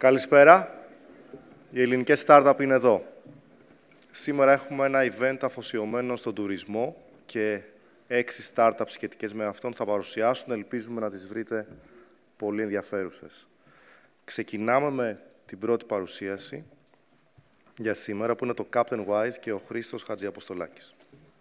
Καλησπέρα. Οι ελληνικές startup είναι εδώ. Σήμερα έχουμε ένα event αφοσιωμένο στον τουρισμό και 6 startups σχετικές με αυτόν θα παρουσιάσουν. Ελπίζουμε να τις βρείτε πολύ ενδιαφέρουσες. Ξεκινάμε με την πρώτη παρουσίαση για σήμερα, που είναι το Captain Wise και ο Χρήστος Χατζιαποστολάκης.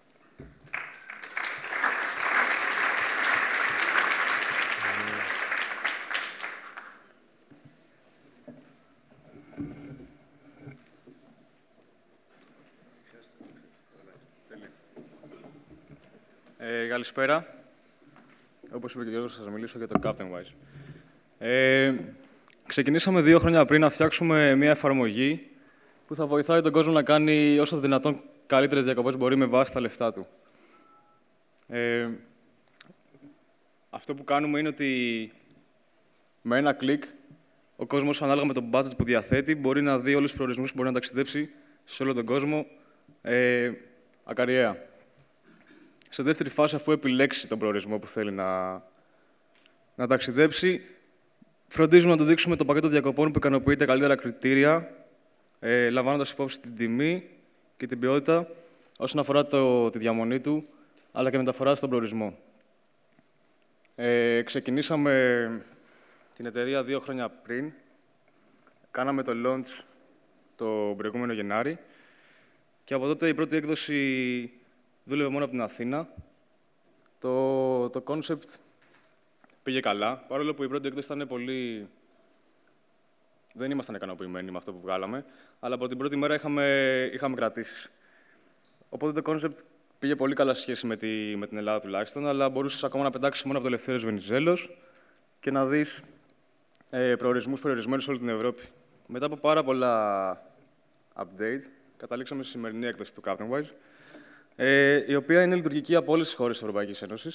Καλησπέρα. Όπως είπε και ο Γιώργος, θα σας μιλήσω για το Captain Wise. Ξεκινήσαμε 2 χρόνια πριν να φτιάξουμε μια εφαρμογή που θα βοηθάει τον κόσμο να κάνει όσο δυνατόν καλύτερες διακοπές μπορεί με βάση τα λεφτά του. Αυτό που κάνουμε είναι ότι με ένα κλικ ο κόσμος, ανάλογα με το budget που διαθέτει, μπορεί να δει όλους τους προορισμούς που μπορεί να ταξιδέψει σε όλο τον κόσμο ακαριέα. Σε δεύτερη φάση, αφού επιλέξει τον προορισμό που θέλει να ταξιδέψει, φροντίζουμε να του δείξουμε το πακέτο διακοπών που ικανοποιεί τα καλύτερα κριτήρια, λαμβάνοντας υπόψη την τιμή και την ποιότητα όσον αφορά τη διαμονή του, αλλά και μεταφορά στον προορισμό. Ξεκινήσαμε την εταιρεία 2 χρόνια πριν. Κάναμε το launch το προηγούμενο Γενάρη και από τότε η πρώτη έκδοση δούλευε μόνο από την Αθήνα. Το concept πήγε καλά, παρόλο που η πρώτη έκδοση ήταν πολύ... Δεν ήμασταν ικανοποιημένοι με αυτό που βγάλαμε, αλλά από την πρώτη μέρα είχαμε κρατήσεις. Οπότε το concept πήγε πολύ καλά σε σχέση με την Ελλάδα τουλάχιστον, αλλά μπορούσες ακόμα να πετάξεις μόνο από το Ελευθέριος Βενιζέλος και να δεις προορισμούς περιορισμένους σε όλη την Ευρώπη. Μετά από πάρα πολλά update, καταλήξαμε στη σημερινή έκδοση του Captain Wise, η οποία είναι λειτουργική από όλες τις χώρες της Ευρωπαϊκής Ένωσης.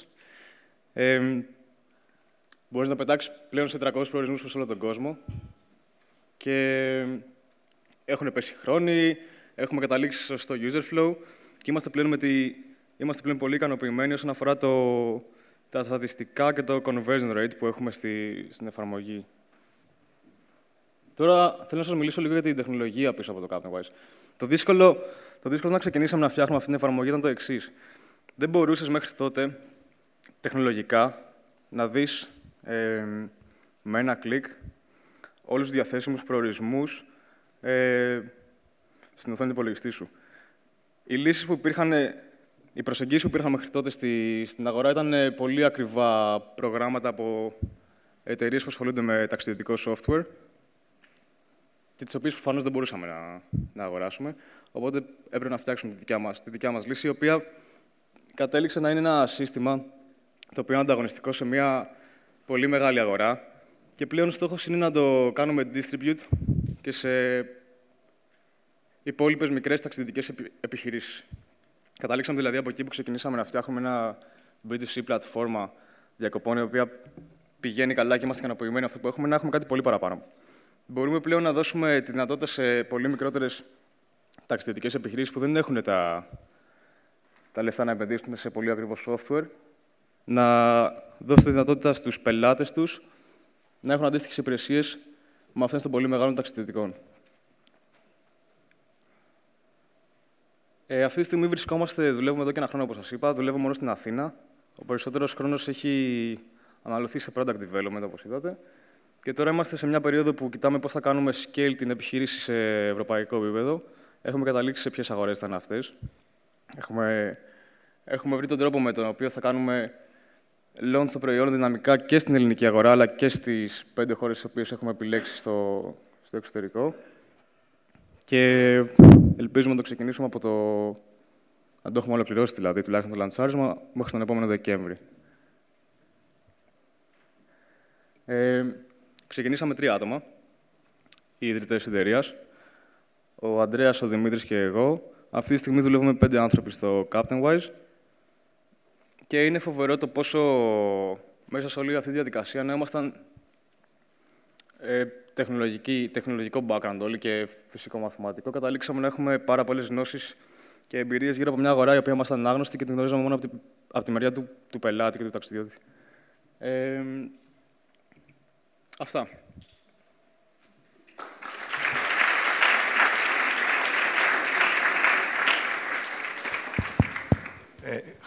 Μπορείς να πετάξεις πλέον σε 300 προορισμούς προς όλο τον κόσμο και έχουν πέσει χρόνοι, έχουμε καταλήξει στο user flow και είμαστε πλέον πολύ ικανοποιημένοι όσον αφορά τα στατιστικά και το conversion rate που έχουμε στην εφαρμογή. Τώρα θέλω να σας μιλήσω λίγο για την τεχνολογία πίσω από το Captain Wise. Το δύσκολο να ξεκινήσαμε να φτιάχνουμε αυτή την εφαρμογή ήταν το εξής. Δεν μπορούσες μέχρι τότε τεχνολογικά να δεις με ένα κλικ όλους τους διαθέσιμους προορισμούς στην οθόνη του υπολογιστή σου. Οι προσεγγίσεις που υπήρχαν μέχρι τότε στην αγορά ήταν πολύ ακριβά προγράμματα από εταιρείες που ασχολούνται με ταξιδιωτικό software και τις οποίες προφανώς δεν μπορούσαμε να αγοράσουμε. Οπότε έπρεπε να φτιάξουμε τη δικιά μας λύση, η οποία κατέληξε να είναι ένα σύστημα το οποίο είναι ανταγωνιστικό σε μια πολύ μεγάλη αγορά και πλέον στόχος είναι να το κάνουμε distribute και σε υπόλοιπες μικρές ταξιδιωτικές επιχειρήσεις. Καταλήξαμε δηλαδή από εκεί που ξεκινήσαμε να φτιάχνουμε ένα B2C πλατφόρμα διακοπών, η οποία πηγαίνει καλά και είμαστε ικανοποιημένοι αυτό που έχουμε, να έχουμε κάτι πολύ παραπάνω. Μπορούμε πλέον να δώσουμε τη δυνατότητα σε πολύ μικρότερες ταξιδιωτικές επιχειρήσεις που δεν έχουν τα λεφτά να επενδύσουν σε πολύ ακριβό software, να δώσουν τη δυνατότητα στους πελάτες τους να έχουν αντίστοιχες υπηρεσίες με αυτές των πολύ μεγάλων ταξιδιωτικών. Αυτή τη στιγμή δουλεύουμε εδώ και 1 χρόνο, όπως σας είπα. Δουλεύουμε μόνο στην Αθήνα. Ο περισσότερος χρόνος έχει αναλωθεί σε product development, όπως είδατε. Και τώρα είμαστε σε μια περίοδο που κοιτάμε πώς θα κάνουμε scale την επιχείρηση σε ευρωπαϊκό επίπεδο. Έχουμε καταλήξει σε ποιες αγορές θα είναι αυτές. Έχουμε βρει τον τρόπο με τον οποίο θα κάνουμε launch το προϊόν δυναμικά και στην ελληνική αγορά, αλλά και στις 5 χώρες τις οποίες έχουμε επιλέξει στο εξωτερικό. Και ελπίζουμε να το ξεκινήσουμε να το έχουμε ολοκληρώσει, δηλαδή, τουλάχιστον το λαντσάρισμα, μέχρι τον επόμενο Δεκέμβρη. Ξεκινήσαμε 3 άτομα, οι ιδρυτές της εταιρείας. Ο Ανδρέας, ο Δημήτρης και εγώ. Αυτή τη στιγμή δουλεύουμε 5 άνθρωποι στο Captain Wise. Και είναι φοβερό το πόσο μέσα σε όλη αυτή τη διαδικασία να ήμασταν τεχνολογικό background όλοι και φυσικό-μαθηματικό. Καταλήξαμε να έχουμε πάρα πολλές γνώσεις και εμπειρίες γύρω από μια αγορά η οποία ήμασταν άγνωστη και την γνωρίζαμε μόνο από τη μεριά του πελάτη και του ταξιδιώτη. Αυτά.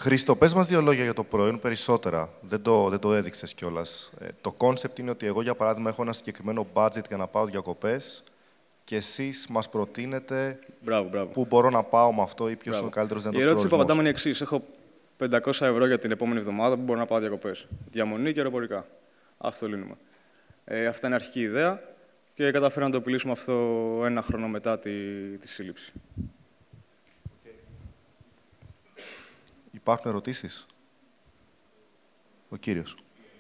Χρήστο, πες μας 2 λόγια για το προϊόν περισσότερα. Δεν το έδειξες κιόλας. Το κόνσεπτ είναι ότι εγώ, για παράδειγμα, έχω ένα συγκεκριμένο budget για να πάω διακοπές και εσείς μας προτείνετε πού μπορώ να πάω με αυτό ή ποιος είναι ο καλύτερος δυνατός προορισμός. Η ερώτηση που απαντάμε είναι η εξής. Έχω 500 ευρώ για την επόμενη εβδομάδα που μπορώ να πάω διακοπές. Διαμονή και αεροπορικά. Αυτό λύνουμε. Αυτά είναι αρχική ιδέα και καταφέραμε να το επιλύσουμε αυτό 1 χρόνο μετά τη σύλληψη. Υπάρχουν ερωτήσεις? Ο κύριος.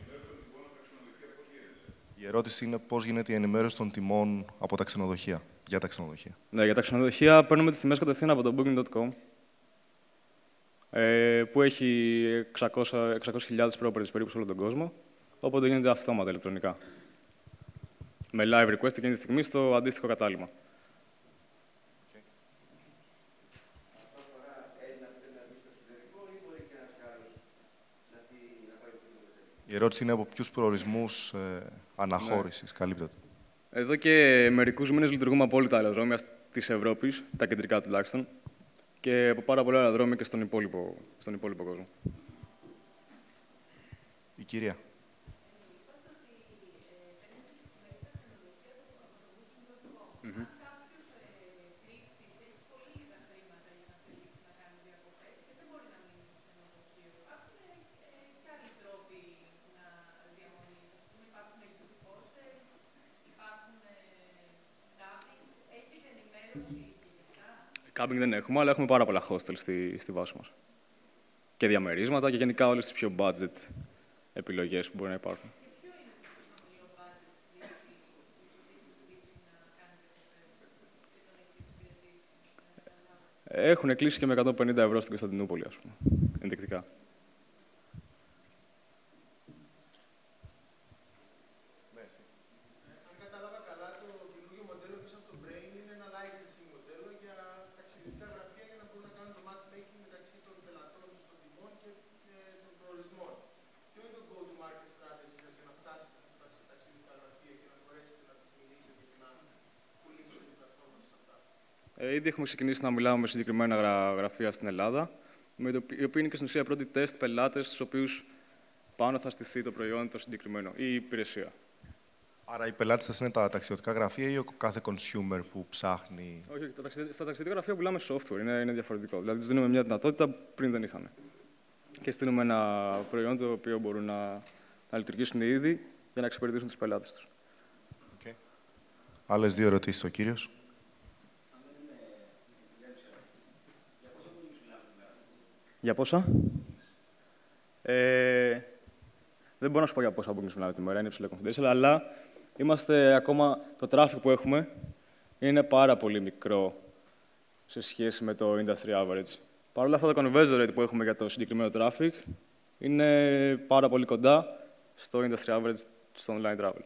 Η ερώτηση είναι πώς γίνεται η ενημέρωση των τιμών από τα ξενοδοχεία, για τα ξενοδοχεία. Ναι, για τα ξενοδοχεία παίρνουμε τις τιμές κατευθείαν από το Booking.com, που έχει 600.000 properties περίπου σε όλο τον κόσμο, οπότε γίνεται αυτόματα ηλεκτρονικά. Με live request εκείνη τη στιγμή στο αντίστοιχο κατάλημα. Η ερώτηση είναι από ποιους προορισμούς αναχώρησης καλύπτεται. Εδώ και μερικούς μήνες λειτουργούμε από όλα τα αεροδρόμια της Ευρώπης, τα κεντρικά τουλάχιστον, και από πάρα πολλά αεροδρόμια και στον υπόλοιπο κόσμο. Η κυρία. Κάμπινγκ δεν έχουμε, αλλά έχουμε πάρα πολλά hostel στη βάση μας. Και διαμερίσματα και γενικά όλες τις πιο budget επιλογές που μπορεί να υπάρχουν. Έχουν κλείσει και με 150 ευρώ στην Κωνσταντινούπολη, ας πούμε, ενδεικτικά. Ήδη έχουμε ξεκινήσει να μιλάμε με συγκεκριμένα γραφεία στην Ελλάδα, οι οποίοι είναι και στην ουσία πρώτοι τεστ πελάτες, στους οποίους πάνω θα στηθεί το προϊόν το συγκεκριμένο ή η υπηρεσία. Άρα οι πελάτες σας είναι τα ταξιδιωτικά γραφεία ή ο κάθε consumer που ψάχνει? Όχι, στα ταξιδιωτικά γραφεία πουλάμε software, είναι διαφορετικό. Δηλαδή τους δίνουμε μια δυνατότητα που πριν δεν είχαν. Και στείλουμε ένα προϊόν το οποίο μπορούν να λειτουργήσουν ήδη για να εξυπηρετήσουν τους πελάτες τους. Okay. Άλλες 2 ερωτήσεις ο κύριος. Για πόσα? Δεν μπορώ να σου πω για πόσα bookings μιλάμε τη μέρα, είναι υψηλό confidential, αλλά είμαστε ακόμα, το traffic που έχουμε είναι πάρα πολύ μικρό σε σχέση με το industry average. Παρ' όλα αυτά, το conversion rate που έχουμε για το συγκεκριμένο traffic είναι πάρα πολύ κοντά στο industry average στο online travel.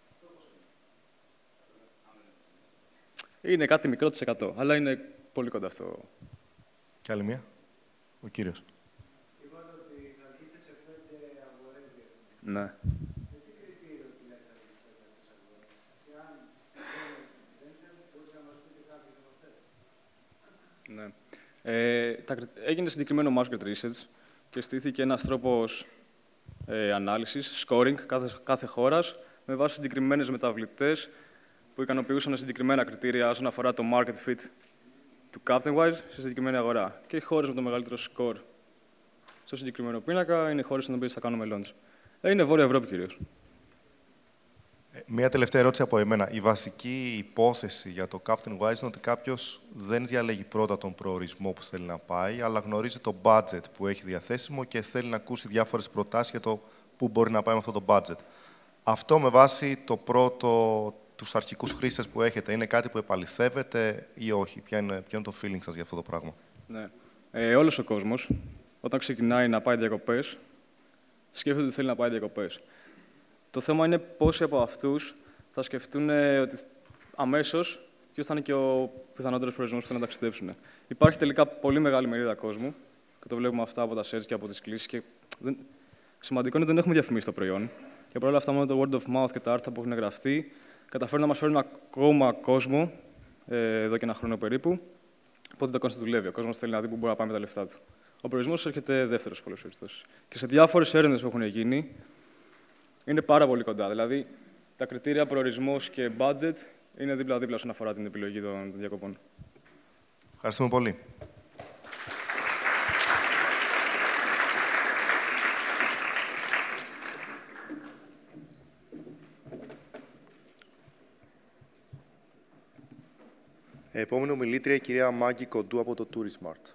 Είναι κάτι μικρό της 100, αλλά είναι πολύ κοντά στο... Και άλλη μία. Ο κύριος. Είπατε ότι θα βγείτε σε 5 αγορές διαφορετικές. Ναι. Με τι κριτήριο επιλέξατε τις 5 αυτές αγορές? Και αν δεν ξέρετε, μπορείτε να μας πείτε κάποιες από αυτές? Ναι. Έγινε συγκεκριμένο market research και στήθηκε ένας τρόπος ανάλυσης, scoring κάθε χώρας, με βάση συγκεκριμένες μεταβλητές που ικανοποιούσαν συγκεκριμένα κριτήρια όσον αφορά το market fit του Captain-Wise σε συγκεκριμένη αγορά. Και οι χώρες με το μεγαλύτερο σκορ στο συγκεκριμένο πίνακα είναι οι χώρες στις οποίες θα κάνουμε launch. Είναι Βόρεια Ευρώπη κυρίως. Μία τελευταία ερώτηση από εμένα. Η βασική υπόθεση για το Captain-Wise είναι ότι κάποιος δεν διαλέγει πρώτα τον προορισμό που θέλει να πάει, αλλά γνωρίζει το budget που έχει διαθέσιμο και θέλει να ακούσει διάφορες προτάσεις για το πού μπορεί να πάει με αυτό το budget. Αυτό με βάση τους αρχικούς χρήστες που έχετε, είναι κάτι που επαληθεύετε ή όχι? Ποιο είναι το feeling σας για αυτό το πράγμα? Ναι. Όλος ο κόσμος, όταν ξεκινάει να πάει διακοπές, σκέφτεται ότι θέλει να πάει διακοπές. Το θέμα είναι πόσοι από αυτούς θα σκεφτούν ότι αμέσως ποιος θα είναι και ο πιθανότερος προορισμός που θέλουν να ταξιδέψουν. Υπάρχει τελικά πολύ μεγάλη μερίδα κόσμου, και το βλέπουμε αυτά από τα search και από τις κλήσεις. Και σημαντικό είναι ότι δεν έχουμε διαφημίσει το προϊόν. Και παρόλα αυτά, με το word of mouth και τα άρθρα που έχουν γραφτεί, καταφέρουν να μας φέρουν ακόμα κόσμο, εδώ και 1 χρόνο περίπου, οπότε το concept δουλεύει. Ο κόσμος θέλει να δει πού μπορεί να πάει με τα λεφτά του. ο προορισμός έρχεται δεύτερος σε πολλές περιπτώσεις. Και σε διάφορες έρευνες που έχουν γίνει, είναι πάρα πολύ κοντά. Δηλαδή, τα κριτήρια προορισμός και budget είναι δίπλα-δίπλα όσον αφορά την επιλογή των διακοπών. Ευχαριστούμε πολύ. Επόμενη ομιλήτρια, η κυρία Μάγκη Κοντού από το Tourismart.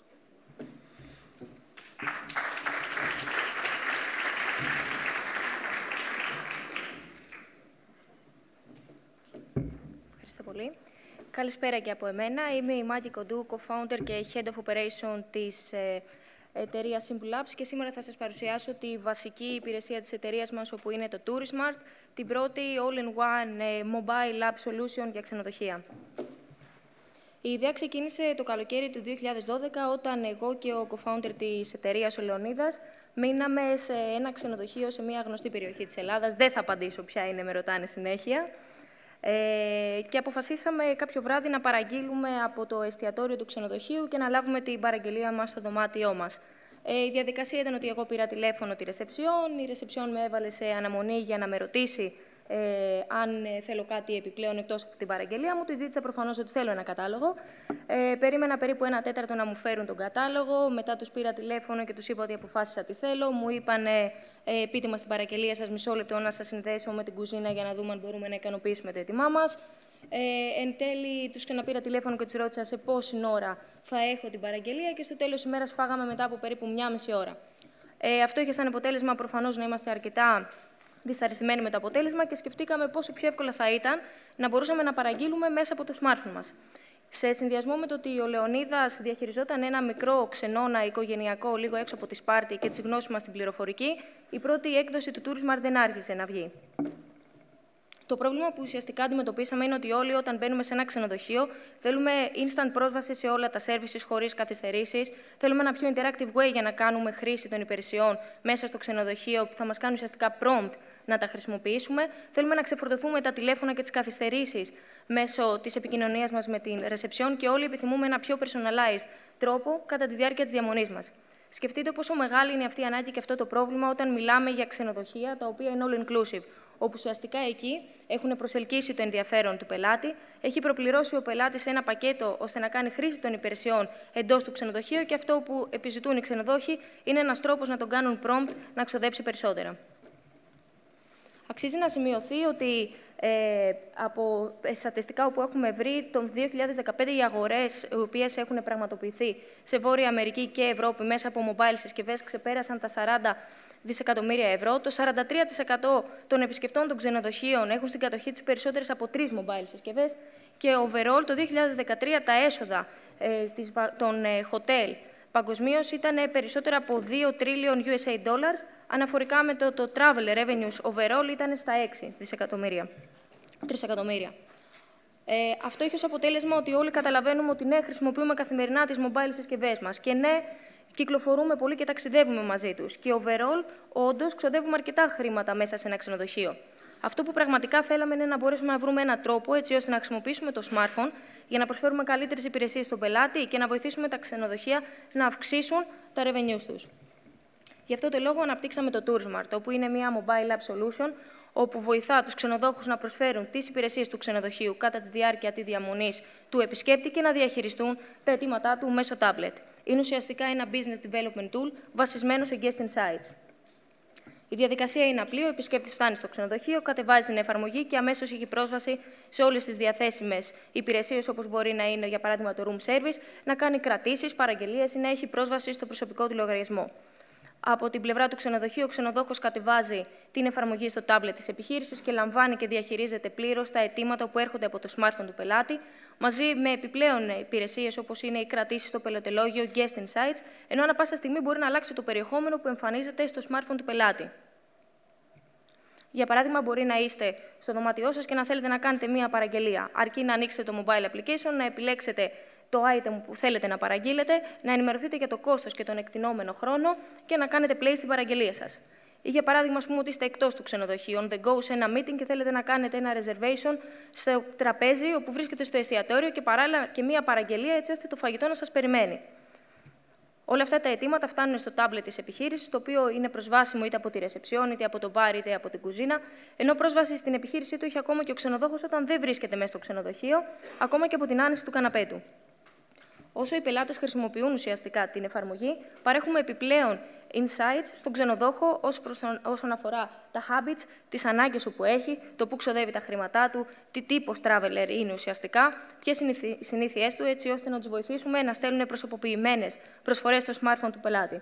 Ευχαριστώ πολύ. Καλησπέρα και από εμένα. Είμαι η Μάγκη Κοντού, co-founder και head of operation της εταιρείας Simple Labs και σήμερα θα σας παρουσιάσω τη βασική υπηρεσία της εταιρείας μας, όπου είναι το Tourismart, την πρώτη all-in-one mobile app solution για ξενοδοχεία. Η ιδέα ξεκίνησε το καλοκαίρι του 2012, όταν εγώ και ο co-founder της εταιρείας, ο Λεωνίδας, μείναμε σε ένα ξενοδοχείο σε μια γνωστή περιοχή της Ελλάδας. Δεν θα απαντήσω ποια είναι, με ρωτάνε συνέχεια. Και αποφασίσαμε κάποιο βράδυ να παραγγείλουμε από το εστιατόριο του ξενοδοχείου και να λάβουμε την παραγγελία μας στο δωμάτιό μας. Η διαδικασία ήταν ότι εγώ πήρα τηλέφωνο τη ρεσεψιόν, η ρεσεψιόν με έβαλε σε αναμονή για να με ρωτήσει αν θέλω κάτι επιπλέον εκτός από την παραγγελία μου. Τη ζήτησα προφανώς ότι θέλω ένα κατάλογο. Περίμενα περίπου 1/4 να μου φέρουν τον κατάλογο. Μετά τους πήρα τηλέφωνο και τους είπα ότι αποφάσισα τι θέλω. Μου είπαν πείτε μας την παραγγελία σας, μισό λεπτό να σας συνδέσω με την κουζίνα για να δούμε αν μπορούμε να ικανοποιήσουμε το αίτημά μας. Εν τέλει, τους ξαναπήρα τηλέφωνο και τους ρώτησα σε πόση ώρα θα έχω την παραγγελία και στο τέλος ημέρας φάγαμε μετά από περίπου 1,5 ώρα. Αυτό είχε σαν αποτέλεσμα προφανώς να είμαστε αρκετά δυσαρεστημένοι με το αποτέλεσμα και σκεφτήκαμε πόσο πιο εύκολα θα ήταν να μπορούσαμε να παραγγείλουμε μέσα από το smartphone μας. Σε συνδυασμό με το ότι ο Λεωνίδας διαχειριζόταν ένα μικρό ξενώνα οικογενειακό λίγο έξω από τη Σπάρτη και τις γνώσεις μας στην πληροφορική, η πρώτη έκδοση του Tourismart δεν άρχισε να βγει. Το πρόβλημα που ουσιαστικά αντιμετωπίσαμε είναι ότι όλοι, όταν μπαίνουμε σε ένα ξενοδοχείο, θέλουμε instant πρόσβαση σε όλα τα services χωρίς καθυστερήσεις. Θέλουμε ένα πιο interactive way για να κάνουμε χρήση των υπηρεσιών μέσα στο ξενοδοχείο, που θα μας κάνει ουσιαστικά prompt να τα χρησιμοποιήσουμε. Θέλουμε να ξεφορτωθούμε τα τηλέφωνα και τις καθυστερήσεις μέσω της επικοινωνίας μας με την reception και όλοι επιθυμούμε ένα πιο personalized τρόπο κατά τη διάρκεια της διαμονής μας. Σκεφτείτε πόσο μεγάλη είναι αυτή η ανάγκη και αυτό το πρόβλημα όταν μιλάμε για ξενοδοχεία τα οποία είναι all-inclusive, όπου ουσιαστικά εκεί έχουν προσελκύσει το ενδιαφέρον του πελάτη, έχει προπληρώσει ο πελάτης ένα πακέτο ώστε να κάνει χρήση των υπηρεσιών εντός του ξενοδοχείου και αυτό που επιζητούν οι ξενοδόχοι είναι ένας τρόπος να τον κάνουν prompt να ξοδέψει περισσότερα. Αξίζει να σημειωθεί ότι από στατιστικά όπου έχουμε βρει, το 2015 οι αγορές οι οποίες έχουν πραγματοποιηθεί σε Βόρεια Αμερική και Ευρώπη μέσα από mobile συσκευές ξεπέρασαν τα 40 δισεκατομμύρια ευρώ. Το 43% των επισκεπτών των ξενοδοχείων έχουν στην κατοχή τους περισσότερες από 3 mobile συσκευές και overall το 2013 τα έσοδα των hotel παγκοσμίως ήταν περισσότερα από 2 trillion USA dollars, αναφορικά με το travel revenues overall ήταν στα 6 δισεκατομμύρια. 3 εκατομμύρια. Αυτό έχει ως αποτέλεσμα ότι όλοι καταλαβαίνουμε ότι ναι, χρησιμοποιούμε καθημερινά τις mobile συσκευές μας και ναι, κυκλοφορούμε πολύ και ταξιδεύουμε μαζί τους. Και overall, όντως, ξοδεύουμε αρκετά χρήματα μέσα σε ένα ξενοδοχείο. Αυτό που πραγματικά θέλαμε είναι να μπορέσουμε να βρούμε έναν τρόπο έτσι ώστε να χρησιμοποιήσουμε το smartphone για να προσφέρουμε καλύτερες υπηρεσίες στον πελάτη και να βοηθήσουμε τα ξενοδοχεία να αυξήσουν τα revenues τους. Γι' αυτό το λόγο αναπτύξαμε το Tourismart, όπου είναι μια mobile app solution, όπου βοηθά τους ξενοδόχους να προσφέρουν τις υπηρεσίες του ξενοδοχείου κατά τη διάρκεια της διαμονής του επισκέπτη και να διαχειριστούν τα αιτήματά του μέσω tablet. Είναι ουσιαστικά ένα business development tool βασισμένο σε guest insights. Η διαδικασία είναι απλή. Ο επισκέπτης φτάνει στο ξενοδοχείο, κατεβάζει την εφαρμογή και αμέσως έχει πρόσβαση σε όλες τις διαθέσιμες υπηρεσίες, όπως μπορεί να είναι, για παράδειγμα, το room service, να κάνει κρατήσεις, παραγγελίες ή να έχει πρόσβαση στο προσωπικό του λογαριασμό. Από την πλευρά του ξενοδοχείου, ο ξενοδόχος κατεβάζει την εφαρμογή στο τάμπλετ της επιχείρησης και λαμβάνει και διαχειρίζεται πλήρως τα αιτήματα που έρχονται από το smartphone του πελάτη, μαζί με επιπλέον υπηρεσίες όπως είναι οι κρατήσεις στο πελατελόγιο, guest insights, ενώ ανά πάσα στιγμή μπορεί να αλλάξει το περιεχόμενο που εμφανίζεται στο smartphone του πελάτη. Για παράδειγμα, μπορεί να είστε στο δωμάτιό σας και να θέλετε να κάνετε μία παραγγελία. Αρκεί να ανοίξετε το mobile application, να επιλέξετε το item που θέλετε να παραγγείλετε, να ενημερωθείτε για το κόστος και τον εκτινόμενο χρόνο και να κάνετε play στην παραγγελία σας. Ή για παράδειγμα, ας πούμε ότι είστε εκτός του ξενοδοχείου, on the go σε ένα meeting και θέλετε να κάνετε ένα reservation στο τραπέζι όπου βρίσκεται στο εστιατόριο και παράλληλα και μία παραγγελία έτσι ώστε το φαγητό να σας περιμένει. Όλα αυτά τα αιτήματα φτάνουν στο τάμπλετ της επιχείρησης, το οποίο είναι προσβάσιμο είτε από τη ρεσεψιόν, είτε από το μπάρ, είτε από την κουζίνα, ενώ πρόσβαση στην επιχείρησή του έχει ακόμα και ο ξενοδόχος όταν δεν βρίσκεται μέσα στο ξενοδοχείο, ακόμα και από την άνεση του καναπέ του. Όσο οι πελάτες χρησιμοποιούν ουσιαστικά την εφαρμογή, παρέχουμε επιπλέον insights στον ξενοδόχο όσον αφορά τα habits, τις ανάγκες που έχει, το πού ξοδεύει τα χρήματά του, τι τύπος traveler είναι ουσιαστικά, ποιες είναι οι συνήθειές του, έτσι ώστε να τους βοηθήσουμε να στέλνουν προσωποποιημένες προσφορές στο smartphone του πελάτη.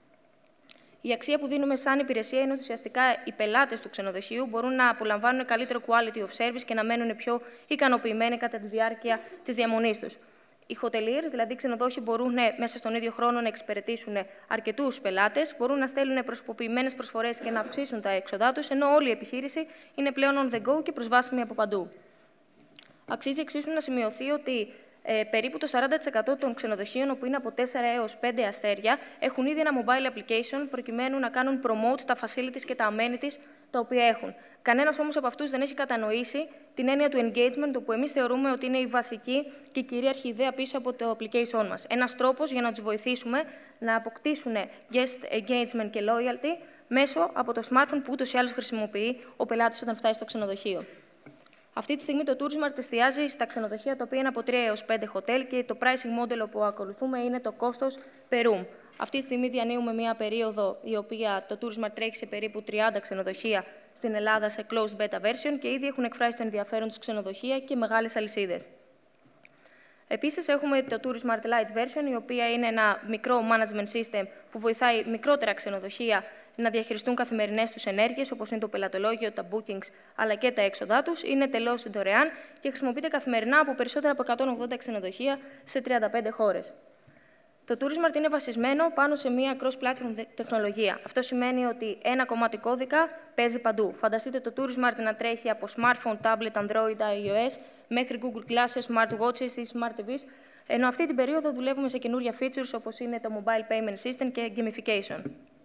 Η αξία που δίνουμε σαν υπηρεσία είναι ότι ουσιαστικά οι πελάτες του ξενοδοχείου μπορούν να απολαμβάνουν καλύτερο quality of service και να μένουν πιο ικανοποιημένοι κατά τη διάρκεια της διαμονής τους. Οι hoteliers, δηλαδή οι ξενοδόχοι, μπορούν μέσα στον ίδιο χρόνο να εξυπηρετήσουν αρκετούς πελάτες, μπορούν να στέλνουν προσωποποιημένες προσφορές και να αυξήσουν τα έξοδά τους, ενώ όλη η επιχείρηση είναι πλέον on the go και προσβάσιμη από παντού. Αξίζει εξίσου να σημειωθεί ότι περίπου το 40% των ξενοδοχείων, όπου είναι από 4 έως 5 αστέρια, έχουν ήδη ένα mobile application προκειμένου να κάνουν promote τα facilities και τα amenities τα οποία έχουν. Κανένας όμως από αυτούς δεν έχει κατανοήσει την έννοια του engagement, το που εμείς θεωρούμε ότι είναι η βασική και κυρίαρχη ιδέα πίσω από το application μας. Ένας τρόπος για να τους βοηθήσουμε να αποκτήσουν guest engagement και loyalty μέσω από το smartphone που ούτως ή άλλως χρησιμοποιεί ο πελάτης όταν φτάσει στο ξενοδοχείο. Αυτή τη στιγμή το TourSmart εστιάζει στα ξενοδοχεία τα οποία είναι από 3 έως 5 hotel και το pricing model που ακολουθούμε είναι το κόστος per room. Αυτή τη στιγμή διανύουμε μια περίοδο η οποία το TourSmart τρέχει σε περίπου 30 ξενοδοχεία στην Ελλάδα σε closed beta version και ήδη έχουν εκφράσει το ενδιαφέρον τους ξενοδοχεία και μεγάλες αλυσίδες. Επίσης, έχουμε το TourSmart Lite version, η οποία είναι ένα μικρό management system που βοηθάει μικρότερα ξενοδοχεία να διαχειριστούν καθημερινές τους ενέργειες, όπως είναι το πελατολόγιο, τα bookings, αλλά και τα έξοδά τους. Είναι τελώς δωρεάν και χρησιμοποιείται καθημερινά από περισσότερα από 180 ξενοδοχεία σε 35 χώρες. Το TourSmart είναι βασισμένο πάνω σε μια cross-platform τεχνολογία. Αυτό σημαίνει ότι ένα κομμάτι κώδικα παίζει παντού. Φανταστείτε το TourSmart να τρέχει από smartphone, tablet, Android, iOS, μέχρι Google Glasses, smartwatches ή smart TVs, ενώ αυτή την περίοδο δουλεύουμε σε καινούργια features όπως είναι το mobile payment system και gamification.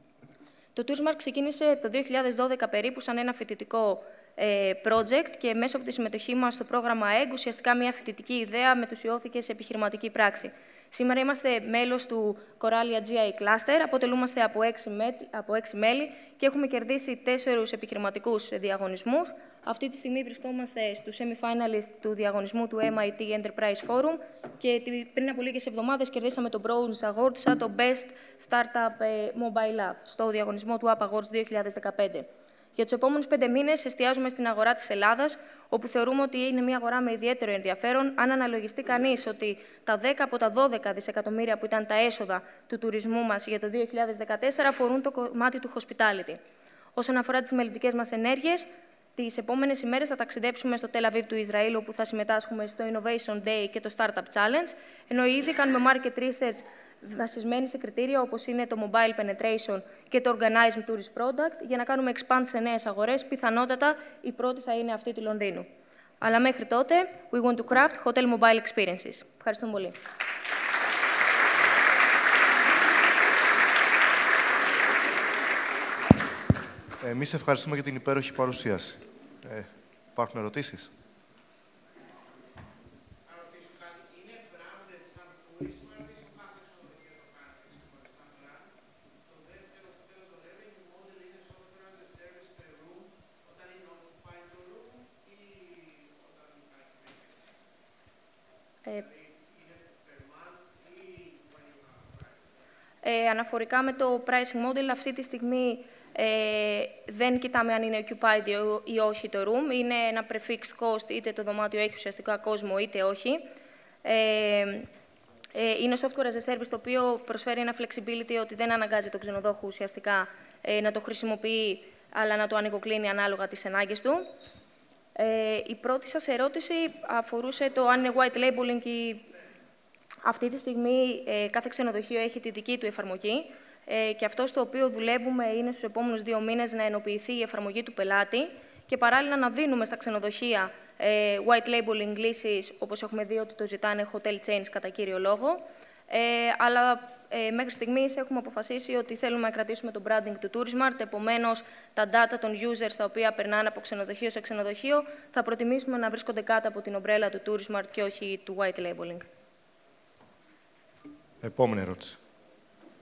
Το TourSmart ξεκίνησε το 2012 περίπου σαν ένα φοιτητικό project και μέσα από τη συμμετοχή μας στο πρόγραμμα EGG, ουσιαστικά μια φοιτητική ιδέα μετουσιώθηκε σε επιχειρηματική πράξη. Σήμερα είμαστε μέλος του Coralia GI Cluster, αποτελούμαστε από 6 μέλη και έχουμε κερδίσει 4 επιχειρηματικούς διαγωνισμούς. Αυτή τη στιγμή βρισκόμαστε στους semi-finalists του διαγωνισμού του MIT Enterprise Forum και πριν από λίγες εβδομάδες κερδίσαμε το Bronze Award σαν το Best Startup Mobile App στο διαγωνισμό του App Awards 2015. Για τους επόμενους 5 μήνες εστιάζουμε στην αγορά της Ελλάδας, όπου θεωρούμε ότι είναι μια αγορά με ιδιαίτερο ενδιαφέρον, αν αναλογιστεί κανείς ότι τα 10 από τα 12 δισεκατομμύρια που ήταν τα έσοδα του τουρισμού μας για το 2014 αφορούν το κομμάτι του hospitality. Όσον αφορά τις μελλοντικές μας ενέργειες, τις επόμενες ημέρες θα ταξιδέψουμε στο Τελ Αβίβ του Ισραήλ, όπου θα συμμετάσχουμε στο Innovation Day και το Startup Challenge, ενώ ήδη κάνουμε market research βασισμένοι σε κριτήρια όπως είναι το mobile penetration και το organized tourist product, για να κάνουμε expand σε νέες αγορές. Πιθανότατα η πρώτη θα είναι αυτή του Λονδίνου. Αλλά μέχρι τότε, we want to craft hotel mobile experiences. Ευχαριστούμε πολύ. Εμείς ευχαριστούμε για την υπέροχη παρουσίαση. Υπάρχουν ερωτήσεις? Αναφορικά με το pricing model, αυτή τη στιγμή δεν κοιτάμε αν είναι occupied ή όχι το room. Είναι ένα prefixed cost, είτε το δωμάτιο έχει ουσιαστικά κόσμο είτε όχι. Είναι software as a service, το οποίο προσφέρει ένα flexibility ότι δεν αναγκάζει τον ξενοδόχο ουσιαστικά να το χρησιμοποιεί, αλλά να το ανοιγοκλίνει ανάλογα τις ανάγκες του. Η πρώτη σας ερώτηση αφορούσε το αν είναι white labeling ή... Αυτή τη στιγμή κάθε ξενοδοχείο έχει τη δική του εφαρμογή και αυτό στο οποίο δουλεύουμε είναι στους επόμενους 2 μήνες να ενοποιηθεί η εφαρμογή του πελάτη και παράλληλα να δίνουμε στα ξενοδοχεία white labeling λύσεις, όπως έχουμε δει ότι το ζητάνε hotel chains κατά κύριο λόγο. Αλλά μέχρι στιγμής έχουμε αποφασίσει ότι θέλουμε να κρατήσουμε το branding του TourSmart, επομένως τα data των users τα οποία περνάνε από ξενοδοχείο σε ξενοδοχείο θα προτιμήσουμε να βρίσκονται κάτω από την ομπρέλα του TourSmart και όχι του white labeling. Επόμενη ερώτηση.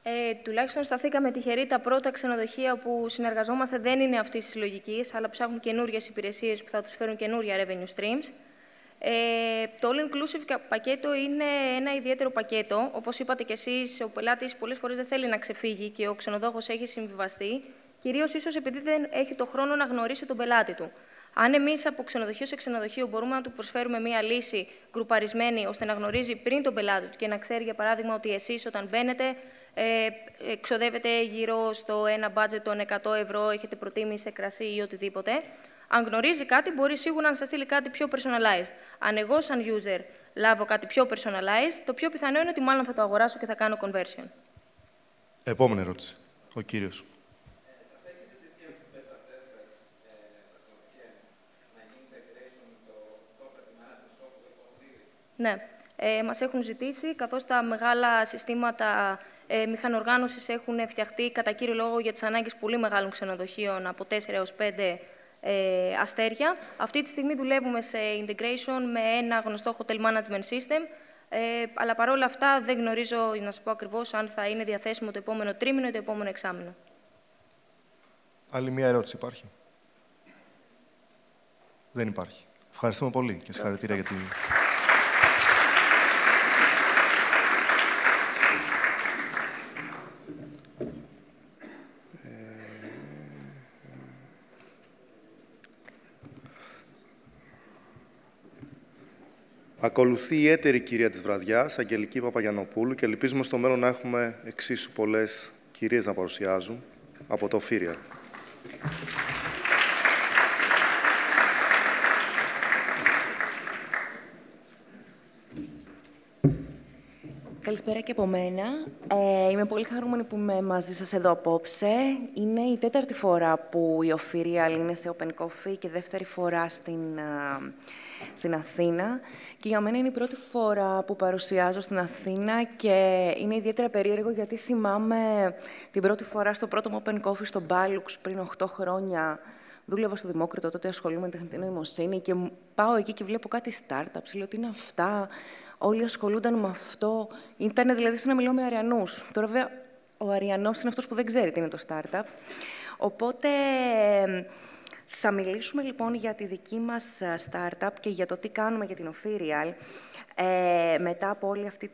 Τουλάχιστον σταθήκαμε τυχεροί. Τα πρώτα ξενοδοχεία που συνεργαζόμαστε δεν είναι αυτής της λογικής, αλλά ψάχνουν καινούριες υπηρεσίες που θα τους φέρουν καινούρια revenue streams. Το all-inclusive πακέτο είναι ένα ιδιαίτερο πακέτο. Όπως είπατε κι εσείς, ο πελάτης πολλές φορές δεν θέλει να ξεφύγει και ο ξενοδόχος έχει συμβιβαστεί, κυρίως ίσως επειδή δεν έχει το χρόνο να γνωρίσει τον πελάτη του. Αν εμείς από ξενοδοχείο σε ξενοδοχείο μπορούμε να του προσφέρουμε μία λύση γκρουπαρισμένη, ώστε να γνωρίζει πριν τον πελάτη του και να ξέρει, για παράδειγμα, ότι εσείς όταν μπαίνετε ξοδεύετε γύρω στο ένα budget των 100 ευρώ, έχετε προτίμηση σε κρασί ή οτιδήποτε. Αν γνωρίζει κάτι, μπορεί σίγουρα να σας στείλει κάτι πιο personalized. Αν εγώ, σαν user, λάβω κάτι πιο personalized, το πιο πιθανό είναι ότι μάλλον θα το αγοράσω και θα κάνω conversion. Επόμενη ερώτηση. Ο κύριος. Σας έχει ζητηθεί από τους beta testers τα ξενοδοχεία να γίνει integration με το property management software που έχουν ήδη? Ναι. Μας έχουν ζητήσει, καθώς τα μεγάλα συστήματα μηχανοργάνωσης έχουν φτιαχτεί κατά κύριο λόγο για τις ανάγκες πολύ μεγάλων ξενοδοχείων, από 4 έως 5 αστέρια. Αυτή τη στιγμή δουλεύουμε σε integration με ένα γνωστό hotel management system, αλλά παρόλα αυτά δεν γνωρίζω να σας πω ακριβώς αν θα είναι διαθέσιμο το επόμενο τρίμηνο ή το επόμενο εξάμηνο. Άλλη μία ερώτηση υπάρχει? Δεν υπάρχει. Ευχαριστούμε πολύ και συγχαρητήρια για την... Ακολουθεί η έτερη κυρία της βραδιάς, Αγγελική Παπαγιαννοπούλου, και ελπίζουμε στο μέλλον να έχουμε εξίσου πολλές κυρίες να παρουσιάζουν από το Φύριαλ. Καλησπέρα και από μένα. Είμαι πολύ χαρούμενη που είμαι μαζί σας εδώ απόψε. Είναι η 4η φορά που η Φύριαλ είναι σε Open Coffee και 2η φορά στην Αθήνα. Και για μένα είναι η πρώτη φορά που παρουσιάζω στην Αθήνα και είναι ιδιαίτερα περίεργο γιατί θυμάμαι την πρώτη φορά στο πρώτο μου Open Coffee στο Μπάλουξ πριν 8 χρόνια. Δούλευα στο Δημόκριτο, τότε ασχολούμαι με τεχνητή νοημοσύνη και πάω εκεί και βλέπω κάτι startups. Λέω, τι είναι αυτά, όλοι ασχολούνταν με αυτό. Ήταν δηλαδή σαν να μιλάω με Αριανούς. Τώρα, βέβαια, ο Αριανός είναι αυτός που δεν ξέρει τι είναι το startup. Οπότε, θα μιλήσουμε λοιπόν για τη δική μας startup και για το τι κάνουμε για την Φύριαλ μετά από όλη αυτή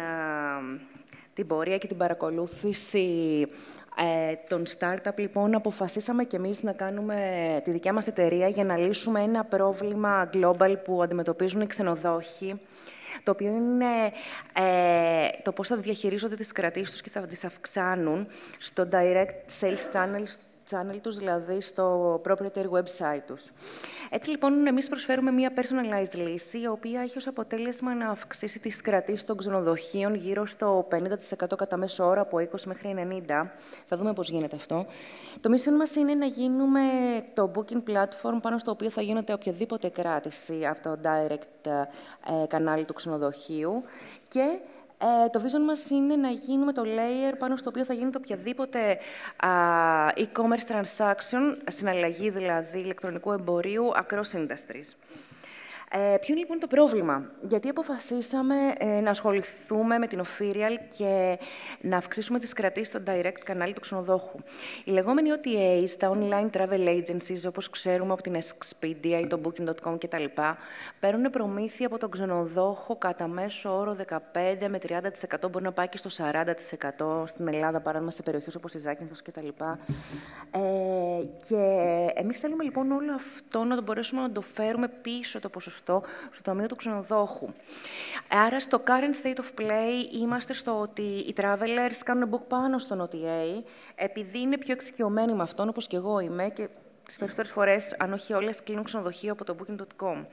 την πορεία και την παρακολούθηση των startup, λοιπόν, αποφασίσαμε κι εμείς να κάνουμε τη δικιά μας εταιρεία για να λύσουμε ένα πρόβλημα global που αντιμετωπίζουν οι ξενοδόχοι, το οποίο είναι το πώς θα διαχειρίζονται τις κρατήσεις τους και θα τις αυξάνουν στο direct sales channel τους, δηλαδή στο proprietary website τους. Έτσι, λοιπόν, εμείς προσφέρουμε μια personalized λύση, η οποία έχει ως αποτέλεσμα να αυξήσει τις κρατήσεις των ξενοδοχείων γύρω στο 50% κατά μέσο όρο, από 20 μέχρι 90. Θα δούμε πώς γίνεται αυτό. Το mission μας είναι να γίνουμε το booking platform πάνω στο οποίο θα γίνεται οποιαδήποτε κράτηση από το direct κανάλι του ξενοδοχείου και το vision μας είναι να γίνουμε το layer πάνω στο οποίο θα γίνεται οποιαδήποτε e-commerce transaction, συναλλαγή δηλαδή ηλεκτρονικού εμπορίου across industries. Ποιο είναι λοιπόν το πρόβλημα? Γιατί αποφασίσαμε να ασχοληθούμε με την Φύριαλ και να αυξήσουμε τις κρατήσεις στο direct κανάλι του ξενοδόχου. Οι λεγόμενοι OTAs, τα online travel agencies, όπως ξέρουμε από την Expedia ή το Booking.com κτλ., παίρνουν προμήθεια από τον ξενοδόχο κατά μέσο όρο 15 με 30%, μπορεί να πάει και στο 40% στην Ελλάδα, παράδειγμα σε περιοχές όπως η Ζάκυνθος κτλ. Και εμείς θέλουμε λοιπόν όλο αυτό να το μπορέσουμε να το φέρουμε πίσω το ποσοστό στο ταμείο του ξενοδόχου. Άρα, στο current state of play είμαστε στο ότι οι travelers κάνουν book πάνω στον OTA, επειδή είναι πιο εξοικειωμένοι με αυτόν, όπως και εγώ είμαι, και τις περισσότερες φορές, αν όχι όλες, κλείνουν ξενοδοχείο από το Booking.com.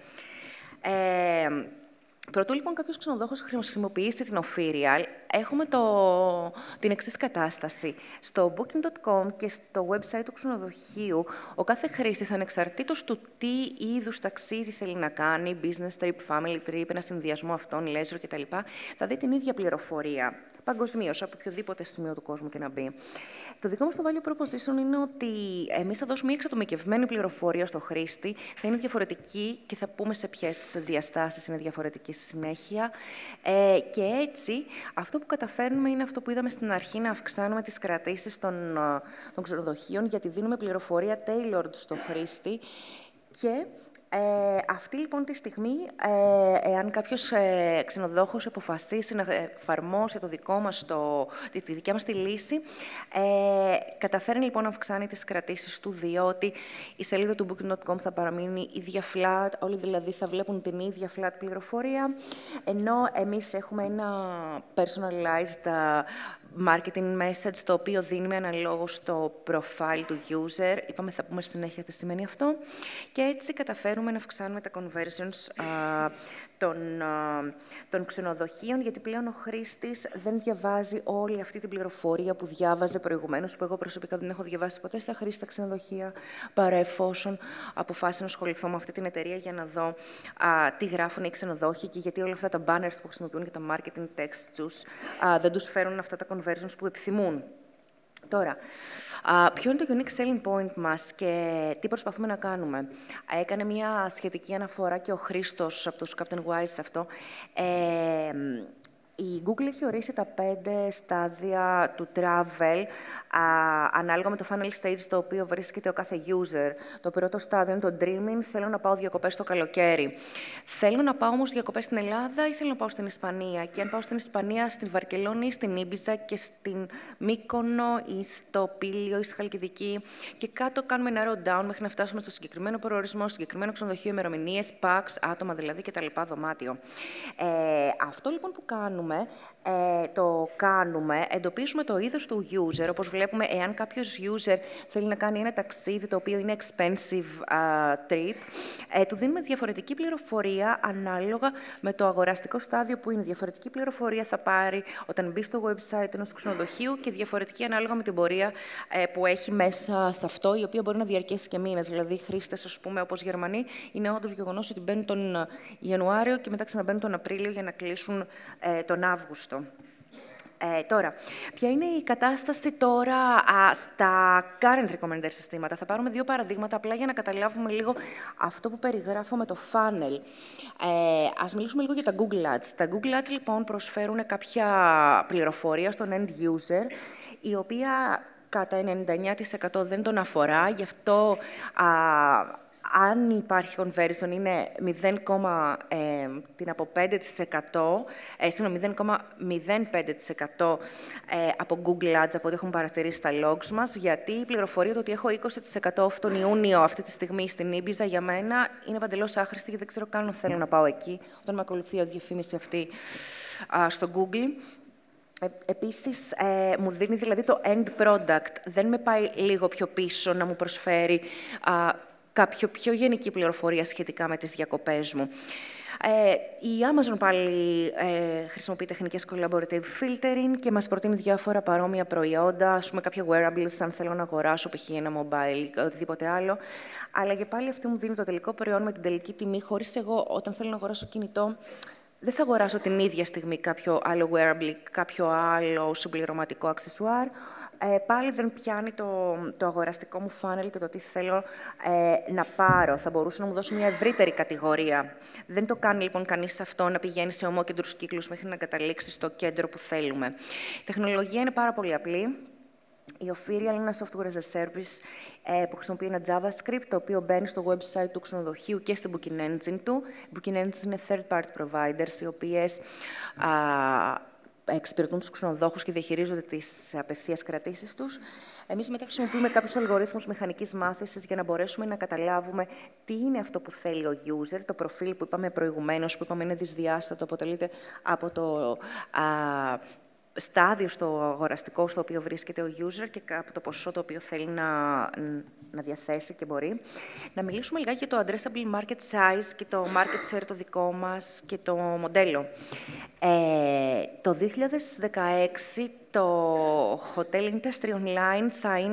Προτού λοιπόν κάποιος ξενοδόχος χρησιμοποιήσει την Φύριαλ, έχουμε την εξής κατάσταση. Στο Booking.com και στο website του ξενοδοχείου, ο κάθε χρήστης, ανεξαρτήτως του τι είδους ταξίδι θέλει να κάνει, business trip, family trip, ένα συνδυασμό αυτών, leisure κτλ., θα δει την ίδια πληροφορία, παγκοσμίως, από οποιοδήποτε σημείο του κόσμου και να μπει. Το δικό μας το value proposition είναι ότι εμείς θα δώσουμε μια εξατομικευμένη πληροφορία στο χρήστη, θα είναι διαφορετική και θα πούμε σε ποιες διαστάσεις είναι διαφορετική συνέχεια. Και έτσι, αυτό που καταφέρνουμε είναι αυτό που είδαμε στην αρχή, να αυξάνουμε τις κρατήσεις των ξενοδοχείων, γιατί δίνουμε πληροφορία tailored στο χρήστη. Και αυτή λοιπόν τη στιγμή, εάν κάποιος ξενοδόχος αποφασίσει να εφαρμόσει τη δικιά μας τη λύση, καταφέρνει λοιπόν να αυξάνει τις κρατήσεις του, διότι η σελίδα του Booking.com θα παραμείνει ίδια flat, όλοι δηλαδή θα βλέπουν την ίδια flat πληροφορία, ενώ εμείς έχουμε ένα personalized marketing message, το οποίο δίνουμε αναλόγως στο profile του user. Είπαμε, θα πούμε συνέχεια τι σημαίνει αυτό. Και έτσι καταφέρουμε να αυξάνουμε τα conversions των ξενοδοχείων, γιατί πλέον ο χρήστης δεν διαβάζει όλη αυτή την πληροφορία που διάβαζε προηγουμένως, που εγώ προσωπικά δεν έχω διαβάσει ποτέ στα χρήστα ξενοδοχεία, παρά εφόσον αποφάσισα να ασχοληθώ με αυτή την εταιρεία για να δω τι γράφουν οι ξενοδόχοι και γιατί όλα αυτά τα banners που χρησιμοποιούν και τα marketing text τους δεν τους φέρουν αυτά τα conversions που επιθυμούν. Τώρα, ποιο είναι το unique selling point μας και τι προσπαθούμε να κάνουμε. Έκανε μια σχετική αναφορά και ο Χρήστος από τους Captain Wise σε αυτό. Η Google έχει ορίσει τα 5 στάδια του travel, ανάλογα με το funnel stage στο οποίο βρίσκεται ο κάθε user. Το πρώτο στάδιο είναι το dreaming, θέλω να πάω διακοπές το καλοκαίρι. Θέλω να πάω όμως διακοπές στην Ελλάδα ή θέλω να πάω στην Ισπανία. Και αν πάω στην Ισπανία, στην Βαρκελόνη ή στην Ήμπιζα και στην Μύκονο ή στο Πήλιο ή στη Χαλκιδική. Και κάτω κάνουμε ένα narrow down μέχρι να φτάσουμε στο συγκεκριμένο προορισμό, συγκεκριμένο ξενοδοχείο, ημερομηνίες, packs, άτομα δηλαδή κτλ. Δωμάτιο. Αυτό λοιπόν που κάνουμε, εντοπίζουμε το είδος του user, όπως βλέπουμε, εάν κάποιος user θέλει να κάνει ένα ταξίδι το οποίο είναι expensive trip, του δίνουμε διαφορετική πληροφορία ανάλογα με το αγοραστικό στάδιο που είναι. Διαφορετική πληροφορία θα πάρει όταν μπει στο website ενός ξενοδοχείου και διαφορετική ανάλογα με την πορεία που έχει μέσα σε αυτό, η οποία μπορεί να διαρκέσει και μήνες. Δηλαδή, χρήστες, ας πούμε, όπως Γερμανοί, είναι όντως γεγονός ότι μπαίνουν τον Ιανουάριο και μετά ξαναμπαίνουν τον Απρίλιο για να κλείσουν τον Αύγουστο. Τώρα, ποια είναι η κατάσταση τώρα στα current recommender συστήματα. Θα πάρουμε 2 παραδείγματα απλά για να καταλάβουμε λίγο αυτό που περιγράφω με το funnel. Ας μιλήσουμε λίγο για τα Google Ads. Τα Google Ads, λοιπόν, προσφέρουν κάποια πληροφορία στον end user, η οποία κατά 99% δεν τον αφορά, γι' αυτό αν υπάρχει conversion είναι 0,05% από Google Ads, από ό,τι έχουμε παρατηρήσει στα logs μας, γιατί η πληροφορία του ότι έχω 20% off τον Ιούνιο αυτή τη στιγμή στην Ήμπιζα για μένα είναι παντελώς άχρηστη, γιατί δεν ξέρω καν αν θέλω να πάω εκεί, όταν με ακολουθεί η διαφήμιση αυτή στο Google. Επίσης, μου δίνει δηλαδή το end product. Δεν με πάει λίγο πιο πίσω να μου προσφέρει κάποιο πιο γενική πληροφορία σχετικά με τις διακοπές μου. Η Amazon πάλι χρησιμοποιεί τεχνικές collaborative filtering και μας προτείνει διάφορα παρόμοια προϊόντα, ας πούμε κάποια wearables, αν θέλω να αγοράσω π.χ. ένα mobile ή οτιδήποτε άλλο. Αλλά και πάλι αυτή μου δίνει το τελικό προϊόν με την τελική τιμή, χωρίς εγώ, όταν θέλω να αγοράσω κινητό, δεν θα αγοράσω την ίδια στιγμή κάποιο άλλο wearable, κάποιο άλλο συμπληρωματικό accessoire. Πάλι δεν πιάνει το αγοραστικό μου funnel και το τι θέλω να πάρω. Θα μπορούσε να μου δώσει μια ευρύτερη κατηγορία. Δεν το κάνει λοιπόν κανείς αυτό, να πηγαίνει σε ομόκεντρους κύκλους μέχρι να καταλήξει στο κέντρο που θέλουμε. Η τεχνολογία είναι πάρα πολύ απλή. Η Opheria είναι ένα software as a service που χρησιμοποιεί ένα JavaScript, το οποίο μπαίνει στο website του ξενοδοχείου και στην Booking Engine του. Booking Engine είναι third-party providers, οι οποίες εξυπηρετούν τους ξενοδόχους και διαχειρίζονται τις απευθείας κρατήσεις τους. Εμείς μετά χρησιμοποιούμε κάποιους αλγορίθμους μηχανικής μάθησης για να μπορέσουμε να καταλάβουμε τι είναι αυτό που θέλει ο user. Το προφίλ που είπαμε προηγουμένως, που είπαμε είναι δυσδιάστατο, αποτελείται από το στάδιο στο αγοραστικό στο οποίο βρίσκεται ο user και από το ποσό το οποίο θέλει να διαθέσει και μπορεί. Να μιλήσουμε λιγάκι για το addressable market size και το market share το δικό μας και το μοντέλο. Το 2016 το Hotel Industry Online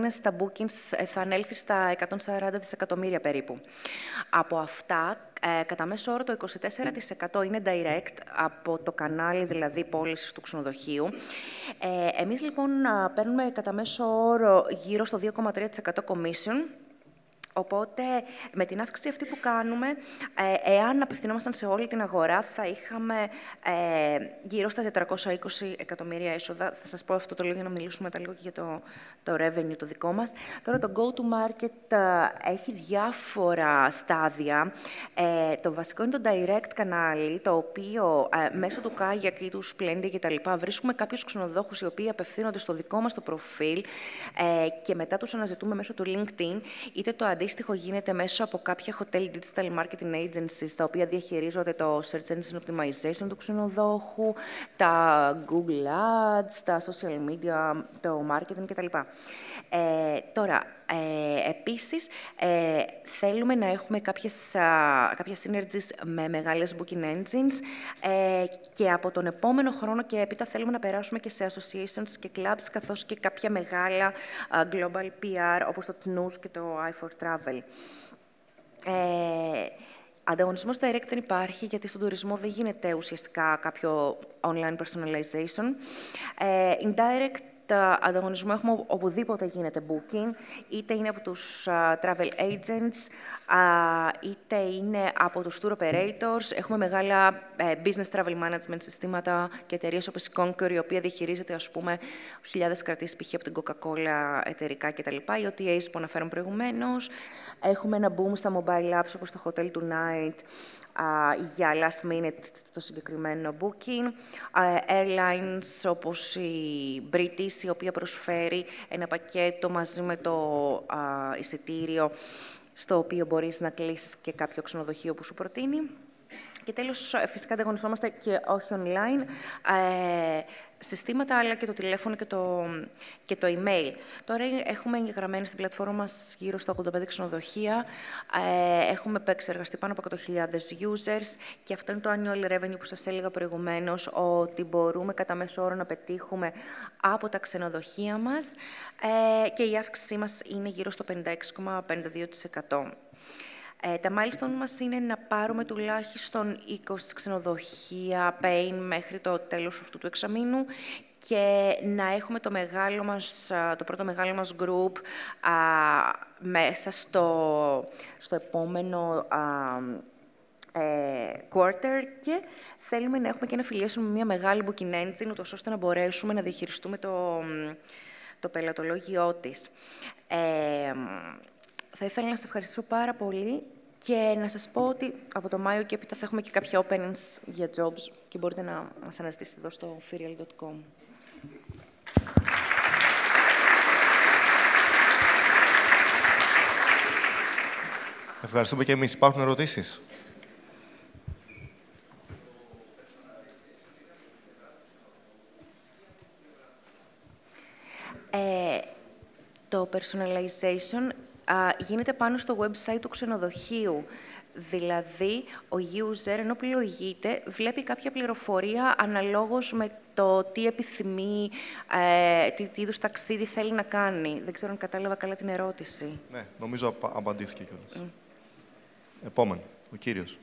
θα ανέλθει στα 140 δισεκατομμύρια περίπου. Από αυτά, κατά μέσο όρο το 24% είναι direct, από το κανάλι δηλαδή πώλησης του ξενοδοχείου. Εμείς λοιπόν παίρνουμε κατά μέσο όρο γύρω στο 2,3% commission, Οπότε, με την αύξηση αυτή που κάνουμε, εάν απευθυνόμασταν σε όλη την αγορά, θα είχαμε γύρω στα 420 εκατομμύρια έσοδα. Θα σας πω αυτό το λίγο για να μιλήσουμε μετά λίγο και για το revenue το δικό μας. Τώρα, το go-to-market έχει διάφορα στάδια. Το βασικό είναι το direct κανάλι, το οποίο μέσω του Kayak ή του Splendid κτλ. Βρίσκουμε κάποιους ξενοδόχους οι οποίοι απευθύνονται στο δικό μας το προφίλ και μετά τους αναζητούμε μέσω του LinkedIn, είτε το αντίστοιχο γίνεται μέσω από κάποια hotel digital marketing agencies, τα οποία διαχειρίζονται το search engine optimization του ξενοδόχου, τα Google Ads, τα social media, το marketing κτλ. Τώρα, επίσης, θέλουμε να έχουμε κάποια synergies με μεγάλες booking engines και από τον επόμενο χρόνο και έπειτα θέλουμε να περάσουμε και σε associations και clubs, καθώς και κάποια μεγάλα global PR, όπως το TNUS και το i4 Travel. Ανταγωνισμός direct δεν υπάρχει, γιατί στον τουρισμό δεν γίνεται ουσιαστικά κάποιο online personalization. Indirect ανταγωνισμό έχουμε οπουδήποτε γίνεται booking, είτε είναι από τους travel agents, είτε είναι από τους tour operators. Έχουμε μεγάλα business travel management συστήματα και εταιρείες όπως η Conquer, η οποία διαχειρίζεται, ας πούμε, χιλιάδες κρατήσεις, π.χ. από την Coca-Cola, εταιρικά κτλ. Οι OTAs που αναφέραμε προηγουμένως. Έχουμε ένα boom στα mobile apps, όπως το Hotel Tonight, για last minute το συγκεκριμένο booking. Airlines όπως η British, η οποία προσφέρει ένα πακέτο μαζί με το εισιτήριο, στο οποίο μπορείς να κλείσεις και κάποιο ξενοδοχείο που σου προτείνει. Και τέλος, φυσικά ανταγωνιζόμαστε και όχι online, συστήματα, αλλά και το τηλέφωνο και το email. Τώρα έχουμε εγγεγραμμένα στην πλατφόρμα μας γύρω στα 85 ξενοδοχεία. Έχουμε επεξεργαστεί πάνω από 100.000 users και αυτό είναι το annual revenue που σας έλεγα προηγουμένως, ότι μπορούμε κατά μέσο όρο να πετύχουμε από τα ξενοδοχεία μας και η αύξησή μας είναι γύρω στο 56,52%. Τα milestone μας είναι να πάρουμε τουλάχιστον 20 ξενοδοχεία paying μέχρι το τέλος αυτού του εξαμήνου και να έχουμε το πρώτο μεγάλο μας group μέσα στο επόμενο quarter και θέλουμε να έχουμε και ένα affiliation με μια μεγάλη booking engine, ούτως ώστε να μπορέσουμε να διαχειριστούμε το πελατολόγιό της. Θα ήθελα να σας ευχαριστήσω πάρα πολύ και να σας πω ότι από το Μάιο και έπειτα θα έχουμε και κάποια openings για jobs και μπορείτε να μας αναζητήσετε εδώ στο ferial.com. Ευχαριστούμε και εμείς. Υπάρχουν ερωτήσεις? Το personalization γίνεται πάνω στο website του ξενοδοχείου. Δηλαδή, ο user, ενώ πληρωγείται, βλέπει κάποια πληροφορία αναλόγως με το τι επιθυμεί, τι είδους ταξίδι θέλει να κάνει. Δεν ξέρω αν κατάλαβα καλά την ερώτηση. Ναι, νομίζω απαντήθηκε κιόλας. Επόμενο, ο κύριος.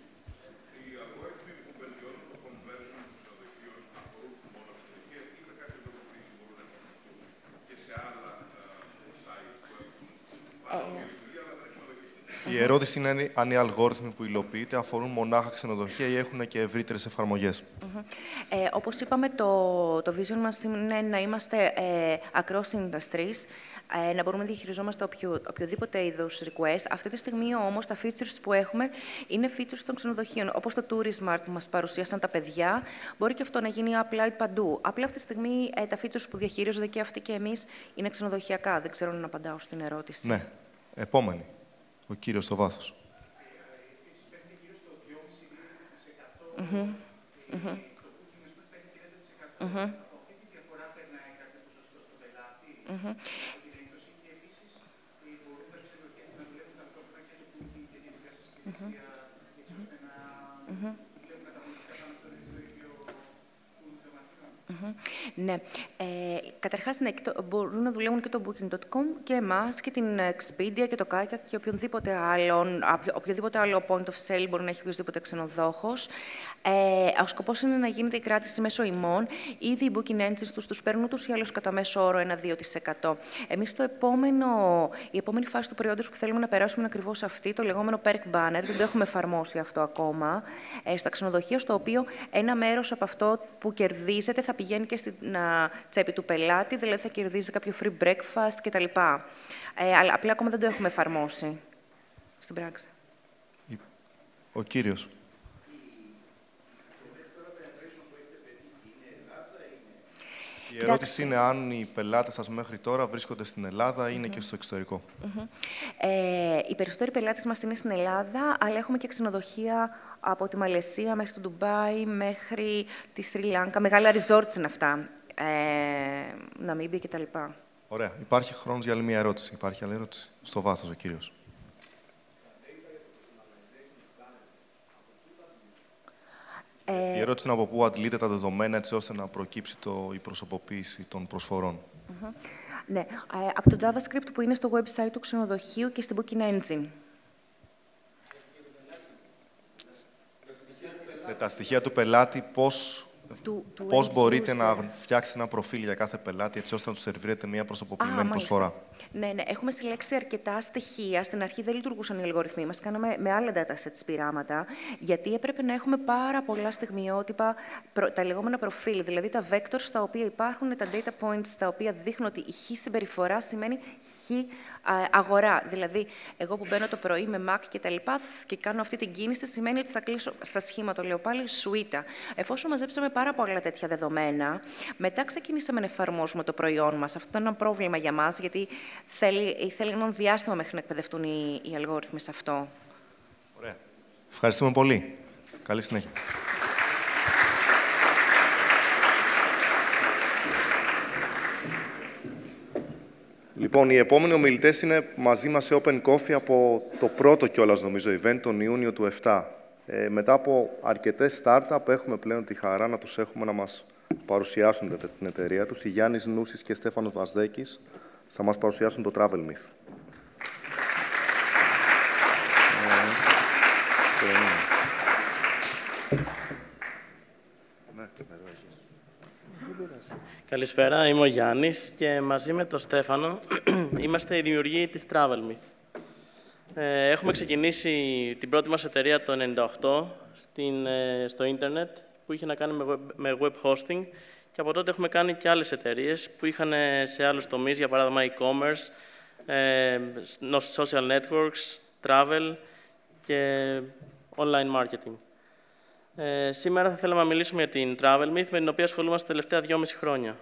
Η ερώτηση είναι αν οι αλγόριθμοι που υλοποιείτε αφορούν μονάχα ξενοδοχεία ή έχουν και ευρύτερες εφαρμογές. Όπως είπαμε, το vision μας είναι να είμαστε across industries, να μπορούμε να διαχειριζόμαστε οποιοδήποτε είδους request. Αυτή τη στιγμή όμως τα features που έχουμε είναι features των ξενοδοχείων, όπως το Tourismart που μας παρουσίασαν τα παιδιά. Μπορεί και αυτό να γίνει applied παντού. Απλά αυτή τη στιγμή τα features που διαχειρίζονται και αυτοί και εμείς είναι ξενοδοχειακά. Δεν ξέρω αν απαντάω στην ερώτηση. Ναι. Επόμενη. Ο κύριος στο βάθος. Επίσης, παίρνει γύρω στο 2,5-3%. Το booking μας παίρνει 30%. Από αυτή τη διαφορά περνάει κάποιο ποσοστό στον πελάτη. Την περίπτωση και επίσης μπορούν τα ξενοδοχεία να δουλεύουν ταυτόχρονα και το booking και τη δικιά σας υπηρεσία, έτσι ώστε να δουλεύουν ανταγωνιστικά πάνω στο ίδιο pool θεματικών. Ναι. Καταρχάς, ναι, μπορούν να δουλεύουν και το Booking.com και εμάς και την Expedia και το Kayak και οποιοδήποτε άλλο point of sale μπορεί να έχει οποιοδήποτε ξενοδόχος. Ο σκοπός είναι να γίνεται η κράτηση μέσω ημών. Ήδη οι booking engines τους παίρνουν ούτως ή άλλως κατά μέσο όρο 1-2%. Εμείς η επόμενη φάση του προϊόντος που θέλουμε να περάσουμε είναι ακριβώς αυτή, το λεγόμενο perk banner. Δεν το έχουμε εφαρμόσει αυτό ακόμα στα ξενοδοχεία, στο οποίο ένα μέρος από αυτό που κερδίζεται θα πηγαίνει και στην τσέπη του πελάτη, δηλαδή θα κερδίζει κάποιο free breakfast κτλ. Αλλά απλά ακόμα δεν το έχουμε εφαρμόσει στην πράξη. Ο κύριος. Η ερώτηση είναι αν οι πελάτες σας μέχρι τώρα βρίσκονται στην Ελλάδα ή είναι και στο εξωτερικό. Οι περισσότεροι πελάτες μας είναι στην Ελλάδα, αλλά έχουμε και ξενοδοχεία από τη Μαλαισία μέχρι το Ντουμπάι, μέχρι τη Σρι Λάνκα. Μεγάλα resorts είναι αυτά, Ναμίμπια κτλ. Ωραία. Υπάρχει χρόνος για άλλη μια ερώτηση. Υπάρχει άλλη ερώτηση? Στο βάθος, ο κύριος. Η ερώτηση είναι από πού αντλείτε τα δεδομένα έτσι ώστε να προκύψει η προσωποποίηση των προσφορών. Ναι, από το JavaScript που είναι στο website του ξενοδοχείου και στην Booking Engine. Τα στοιχεία του πελάτη, πώς μπορείτε να φτιάξετε ένα προφίλ για κάθε πελάτη έτσι ώστε να του σερβίρετε μια προσωποποιημένη προσφορά. Ναι, έχουμε συλλέξει αρκετά στοιχεία. Στην αρχή δεν λειτουργούσαν οι αλγοριθμοί μας. Κάναμε με άλλα datasets πειράματα, γιατί έπρεπε να έχουμε πάρα πολλά στιγμιότυπα, τα λεγόμενα προφίλ, δηλαδή τα vectors τα οποία υπάρχουν, τα data points τα οποία δείχνουν ότι η χ συμπεριφορά σημαίνει χ αγορά. Δηλαδή, εγώ που μπαίνω το πρωί με Mac και τα λοιπά και κάνω αυτή την κίνηση, σημαίνει ότι θα κλείσω στα σχήμα, το λέω πάλι, σουίτα. Εφόσον μαζέψαμε πάρα πολλά τέτοια δεδομένα, μετά ξεκινήσαμε να εφαρμόσουμε το προϊόν μας. Αυτό είναι ένα πρόβλημα για μας, γιατί θέλει ένα διάστημα μέχρι να εκπαιδευτούν οι αλγόριθμοι σε αυτό. Ωραία. Ευχαριστούμε πολύ. Καλή συνέχεια. Λοιπόν, οι επόμενοι ομιλητές είναι μαζί μας σε Open Coffee από το πρώτο κιόλας, νομίζω, event, τον Ιούνιο του 2007. Μετά από αρκετές startup, έχουμε πλέον τη χαρά να τους έχουμε να μας παρουσιάσουν την εταιρεία τους. Οι Γιάννης Νούσης και Στέφανος Βασδέκης θα μας παρουσιάσουν το Travel Myth. Καλησπέρα, είμαι ο Γιάννης και μαζί με τον Στέφανο είμαστε οι δημιουργοί της Travel Myth. Έχουμε ξεκινήσει την πρώτη μας εταιρεία το 1998 στο ίντερνετ που είχε να κάνει με web hosting και από τότε έχουμε κάνει και άλλες εταιρείες που είχαν σε άλλους τομείς, για παράδειγμα e-commerce, social networks, travel και online marketing. Σήμερα θα θέλαμε να μιλήσουμε για την Travel Myth, με την οποία ασχολούμαστε τα τελευταία 2,5 χρόνια.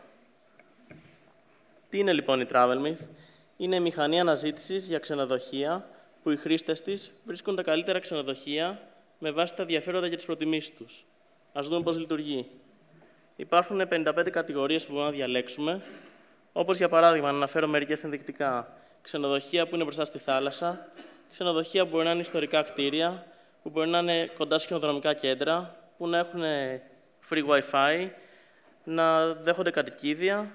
Τι είναι λοιπόν η Travel Myth? Είναι η μηχανή αναζήτησης για ξενοδοχεία που οι χρήστες της βρίσκουν τα καλύτερα ξενοδοχεία με βάση τα ενδιαφέροντα και τις προτιμήσεις τους. Ας δούμε πώς λειτουργεί. Υπάρχουν 55 κατηγορίες που μπορούμε να διαλέξουμε, όπως για παράδειγμα, να αναφέρω μερικές ενδεικτικά. Ξενοδοχεία που είναι μπροστά στη θάλασσα, ξενοδοχεία που μπορεί να είναι ιστορικά κτίρια, που μπορεί να είναι κοντά σχηδρομικά κέντρα, που να έχουν free Wi-Fi, να δέχονται κατοικίδια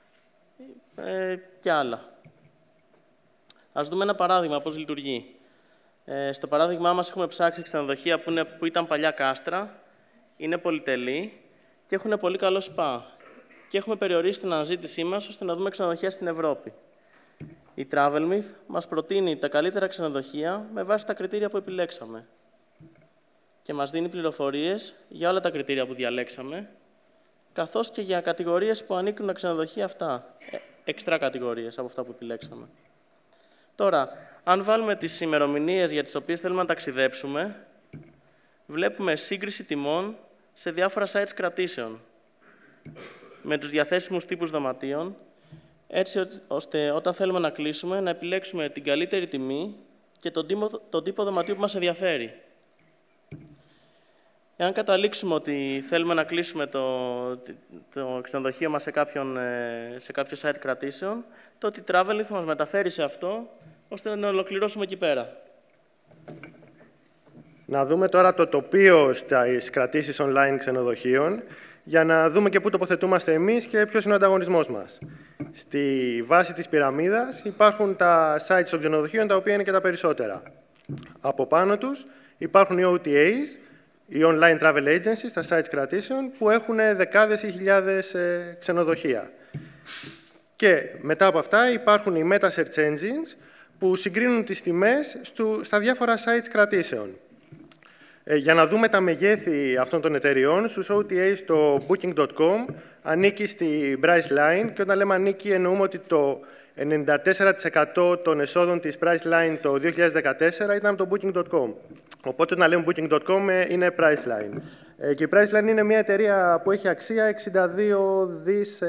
και άλλα. Ας δούμε ένα παράδειγμα πώς λειτουργεί. Στο παράδειγμά μας έχουμε ψάξει ξενοδοχεία που ήταν παλιά κάστρα, είναι πολυτελή και έχουν πολύ καλό σπα. Και έχουμε περιορίσει την αναζήτησή μας ώστε να δούμε ξενοδοχεία στην Ευρώπη. Η Travel Myth μας προτείνει τα καλύτερα ξενοδοχεία με βάση τα κριτήρια που επιλέξαμε. Και μας δίνει πληροφορίες για όλα τα κριτήρια που διαλέξαμε, καθώς και για κατηγορίες που ανήκουν στα ξενοδοχεία αυτά, εξτρά κατηγορίες από αυτά που επιλέξαμε. Τώρα, αν βάλουμε τις ημερομηνίες για τις οποίες θέλουμε να ταξιδέψουμε, βλέπουμε σύγκριση τιμών σε διάφορα sites κρατήσεων, με τους διαθέσιμους τύπους δωματίων, έτσι ώστε όταν θέλουμε να κλείσουμε, να επιλέξουμε την καλύτερη τιμή και τον τύπο δωματίου που μας ενδιαφέρει. Εάν καταλήξουμε ότι θέλουμε να κλείσουμε το ξενοδοχείο μας σε κάποιο site κρατήσεων, τότε η Travel θα μας μεταφέρει σε αυτό, ώστε να ολοκληρώσουμε εκεί πέρα. Να δούμε τώρα το τοπίο στις κρατήσεις online ξενοδοχείων για να δούμε και πού τοποθετούμαστε εμείς και ποιος είναι ο ανταγωνισμός μας. Στη βάση της πυραμίδας υπάρχουν τα sites των ξενοδοχείων, τα οποία είναι και τα περισσότερα. Από πάνω τους υπάρχουν οι OTAs, οι Online Travel Agencies, τα sites κρατήσεων, που έχουν δεκάδες ή χιλιάδες ξενοδοχεία. Και μετά από αυτά υπάρχουν οι Meta Search Engines, που συγκρίνουν τις τιμές στα διάφορα sites κρατήσεων. Για να δούμε τα μεγέθη αυτών των εταιριών, στους OTAs το Booking.com ανήκει στη Priceline, και όταν λέμε ανήκει εννοούμε ότι το 94% των εσόδων της Priceline το 2014 ήταν από το Booking.com. Οπότε όταν λέμε Booking.com είναι Priceline. Και η Priceline είναι μια εταιρεία που έχει αξία $62 δις.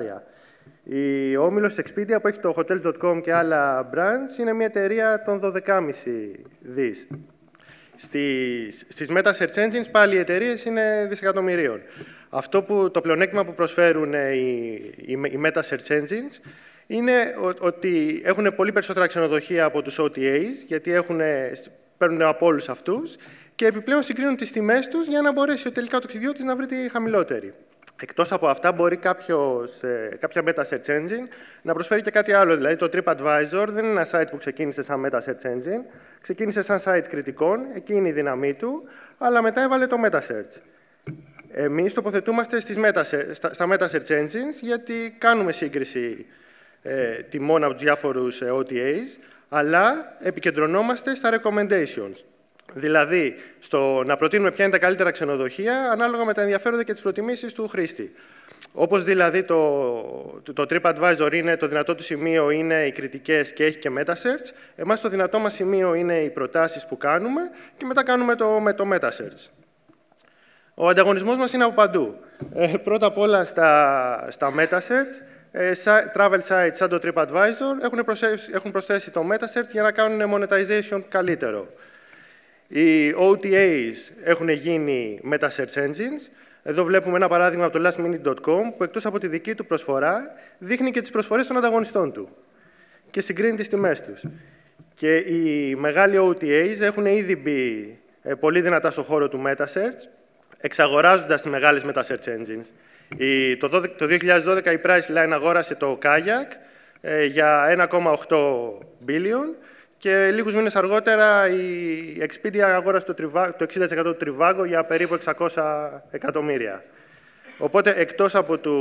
Ο όμιλος Expedia, που έχει το Hotels.com και άλλα brands, είναι μια εταιρεία των 12,5 δις. Στις Meta Search Engines πάλι οι εταιρείες είναι δισεκατομμυρίων. Το πλεονέκτημα που προσφέρουν οι Meta Search Engines είναι ότι έχουν πολύ περισσότερα ξενοδοχεία από τους OTAs, γιατί παίρνουν από όλους αυτούς, και επιπλέον συγκρίνουν τις τιμές τους για να μπορέσει τελικά ο ταξιδιώτης να βρει τη χαμηλότερη. Εκτός από αυτά, μπορεί κάποια Meta Search Engine να προσφέρει και κάτι άλλο. Δηλαδή, το TripAdvisor δεν είναι ένα site που ξεκίνησε σαν Meta Search Engine. Ξεκίνησε σαν site κριτικών, εκεί είναι η δύναμή του, αλλά μετά έβαλε το Meta Search. Εμείς τοποθετούμαστε στα Meta Search Engines, γιατί κάνουμε σύγκριση τιμών από τους διάφορους OTAs, αλλά επικεντρωνόμαστε στα recommendations. Δηλαδή, στο να προτείνουμε ποια είναι τα καλύτερα ξενοδοχεία, ανάλογα με τα ενδιαφέροντα και τις προτιμήσεις του χρήστη. Όπως δηλαδή το TripAdvisor είναι το δυνατό του σημείο είναι οι κριτικές και έχει και Meta-Search, εμάς το δυνατό μας σημείο είναι οι προτάσεις που κάνουμε και μετά κάνουμε με το Meta-Search. Ο ανταγωνισμός μας είναι από παντού. Πρώτα απ' όλα στα Meta-Search, travel sites σαν το TripAdvisor έχουν προσθέσει το Meta-Search για να κάνουν monetization καλύτερο. Οι OTAs έχουν γίνει Meta Search Engines. Εδώ βλέπουμε ένα παράδειγμα από το lastminute.com, που εκτός από τη δική του προσφορά, δείχνει και τις προσφορές των ανταγωνιστών του και συγκρίνει τις τιμές τους. Και οι μεγάλοι OTAs έχουν ήδη μπει πολύ δυνατά στον χώρο του Meta Search, εξαγοράζοντας τις μεγάλες Meta Search Engines. Το 2012 η Priceline αγόρασε το Kayak για 1,8 billion, και λίγους μήνες αργότερα η Expedia αγόρασε το 60% του Trivago για περίπου 600 εκατομμύρια. Οπότε, εκτός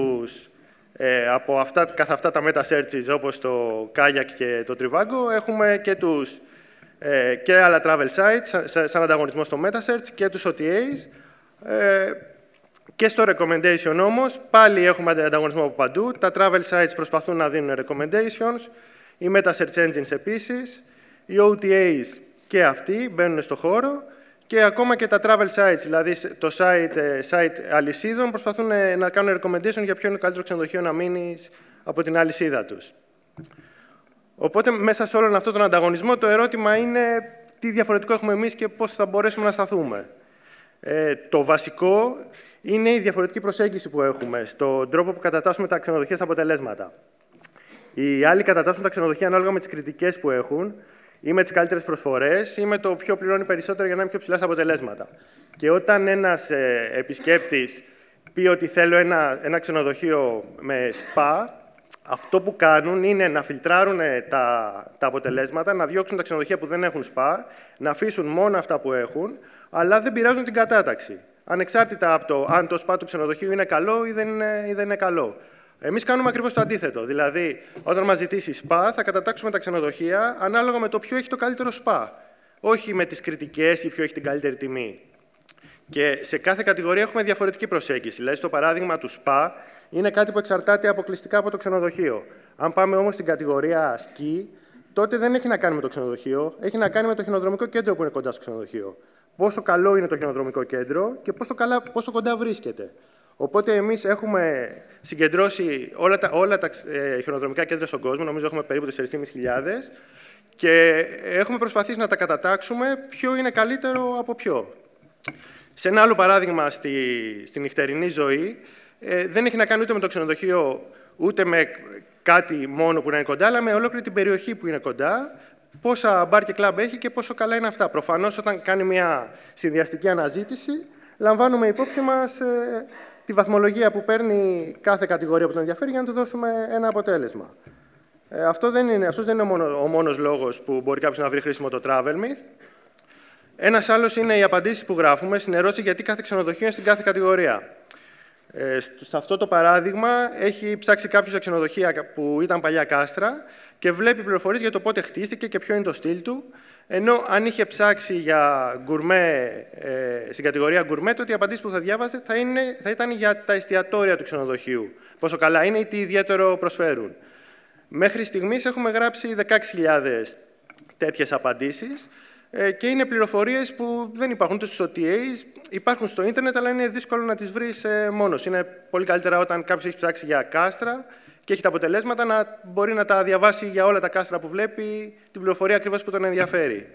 από αυτά τα Meta Searches, όπως το Kayak και το Trivago, έχουμε και άλλα travel sites, σαν ανταγωνισμό στο Meta Search, και τους OTAs. Και στο recommendation όμως, πάλι έχουμε ανταγωνισμό από παντού. Τα travel sites προσπαθούν να δίνουν recommendations, οι Meta Search Engines επίσης. Οι OTAs και αυτοί μπαίνουν στο χώρο, και ακόμα και τα travel sites, δηλαδή το site αλυσίδων, προσπαθούν να κάνουν recommendation για ποιο είναι το καλύτερο ξενοδοχείο να μείνεις από την αλυσίδα τους. Οπότε, μέσα σε όλον αυτόν τον ανταγωνισμό, το ερώτημα είναι τι διαφορετικό έχουμε εμείς και πώς θα μπορέσουμε να σταθούμε. Το βασικό είναι η διαφορετική προσέγγιση που έχουμε στον τρόπο που κατατάσσουμε τα ξενοδοχεία στα αποτελέσματα. Οι άλλοι κατατάσσουν τα ξενοδοχεία ανάλογα με τις κριτικές που έχουν, ή με τις καλύτερες προσφορές, ή με το ποιο πληρώνει περισσότερο για να είναι πιο ψηλά στα αποτελέσματα. Και όταν ένας επισκέπτης πει ότι θέλω ένα ξενοδοχείο με σπα, αυτό που κάνουν είναι να φιλτράρουν τα αποτελέσματα, να διώξουν τα ξενοδοχεία που δεν έχουν σπα, να αφήσουν μόνο αυτά που έχουν, αλλά δεν πειράζουν την κατάταξη. Ανεξάρτητα από το αν το σπα του ξενοδοχείου είναι καλό ή δεν είναι καλό. Εμείς κάνουμε ακριβώς το αντίθετο. Δηλαδή, όταν μας ζητήσει σπα, θα κατατάξουμε τα ξενοδοχεία ανάλογα με το ποιο έχει το καλύτερο σπα. Όχι με τις κριτικές ή ποιο έχει την καλύτερη τιμή. Και σε κάθε κατηγορία έχουμε διαφορετική προσέγγιση. Δηλαδή, στο παράδειγμα του σπα, είναι κάτι που εξαρτάται αποκλειστικά από το ξενοδοχείο. Αν πάμε όμως στην κατηγορία σκι, τότε δεν έχει να κάνει με το ξενοδοχείο, έχει να κάνει με το χιονοδρομικό κέντρο που είναι κοντά στο ξενοδοχείο. Πόσο καλό είναι το χιονοδρομικό κέντρο και πόσο κοντά βρίσκεται. Οπότε εμείς έχουμε συγκεντρώσει όλα τα χιονοδρομικά κέντρα στον κόσμο, νομίζω έχουμε περίπου 4.500, και έχουμε προσπαθήσει να τα κατατάξουμε ποιο είναι καλύτερο από ποιο. Σε ένα άλλο παράδειγμα, στη νυχτερινή ζωή, δεν έχει να κάνει ούτε με το ξενοδοχείο, ούτε με κάτι μόνο που να είναι κοντά, αλλά με ολόκληρη την περιοχή που είναι κοντά, πόσα μπαρ και κλαμπ έχει και πόσο καλά είναι αυτά. Προφανώς, όταν κάνει μια συνδυαστική αναζήτηση, λαμβάνουμε υπόψη μας τη βαθμολογία που παίρνει κάθε κατηγορία που τον ενδιαφέρει για να του δώσουμε ένα αποτέλεσμα. Αυτός δεν είναι ο μόνος λόγος που μπορεί κάποιος να βρει χρήσιμο το TravelMyth. Ένας άλλος είναι οι απαντήσεις που γράφουμε στην ερώτηση γιατί κάθε ξενοδοχείο είναι στην κάθε κατηγορία. Σε αυτό το παράδειγμα έχει ψάξει κάποιος σε ξενοδοχεία που ήταν παλιά κάστρα και βλέπει πληροφορίες για το πότε χτίστηκε και ποιο είναι το στυλ του. Ενώ αν είχε ψάξει για γκουρμέ, στην κατηγορία γκουρμέ, τότε οι απαντήσεις που θα διάβαζε θα ήταν για τα εστιατόρια του ξενοδοχείου. Πόσο καλά είναι ή τι ιδιαίτερο προσφέρουν. Μέχρι στιγμής έχουμε γράψει 16.000 τέτοιες απαντήσεις και είναι πληροφορίες που δεν υπάρχουν ούτε στους OTAs, υπάρχουν στο ίντερνετ, αλλά είναι δύσκολο να τις βρεις μόνος. Είναι πολύ καλύτερα όταν κάποιος έχει ψάξει για κάστρα και έχει τα αποτελέσματα να μπορεί να τα διαβάσει για όλα τα κάστρα που βλέπει, την πληροφορία ακριβώς που τον ενδιαφέρει.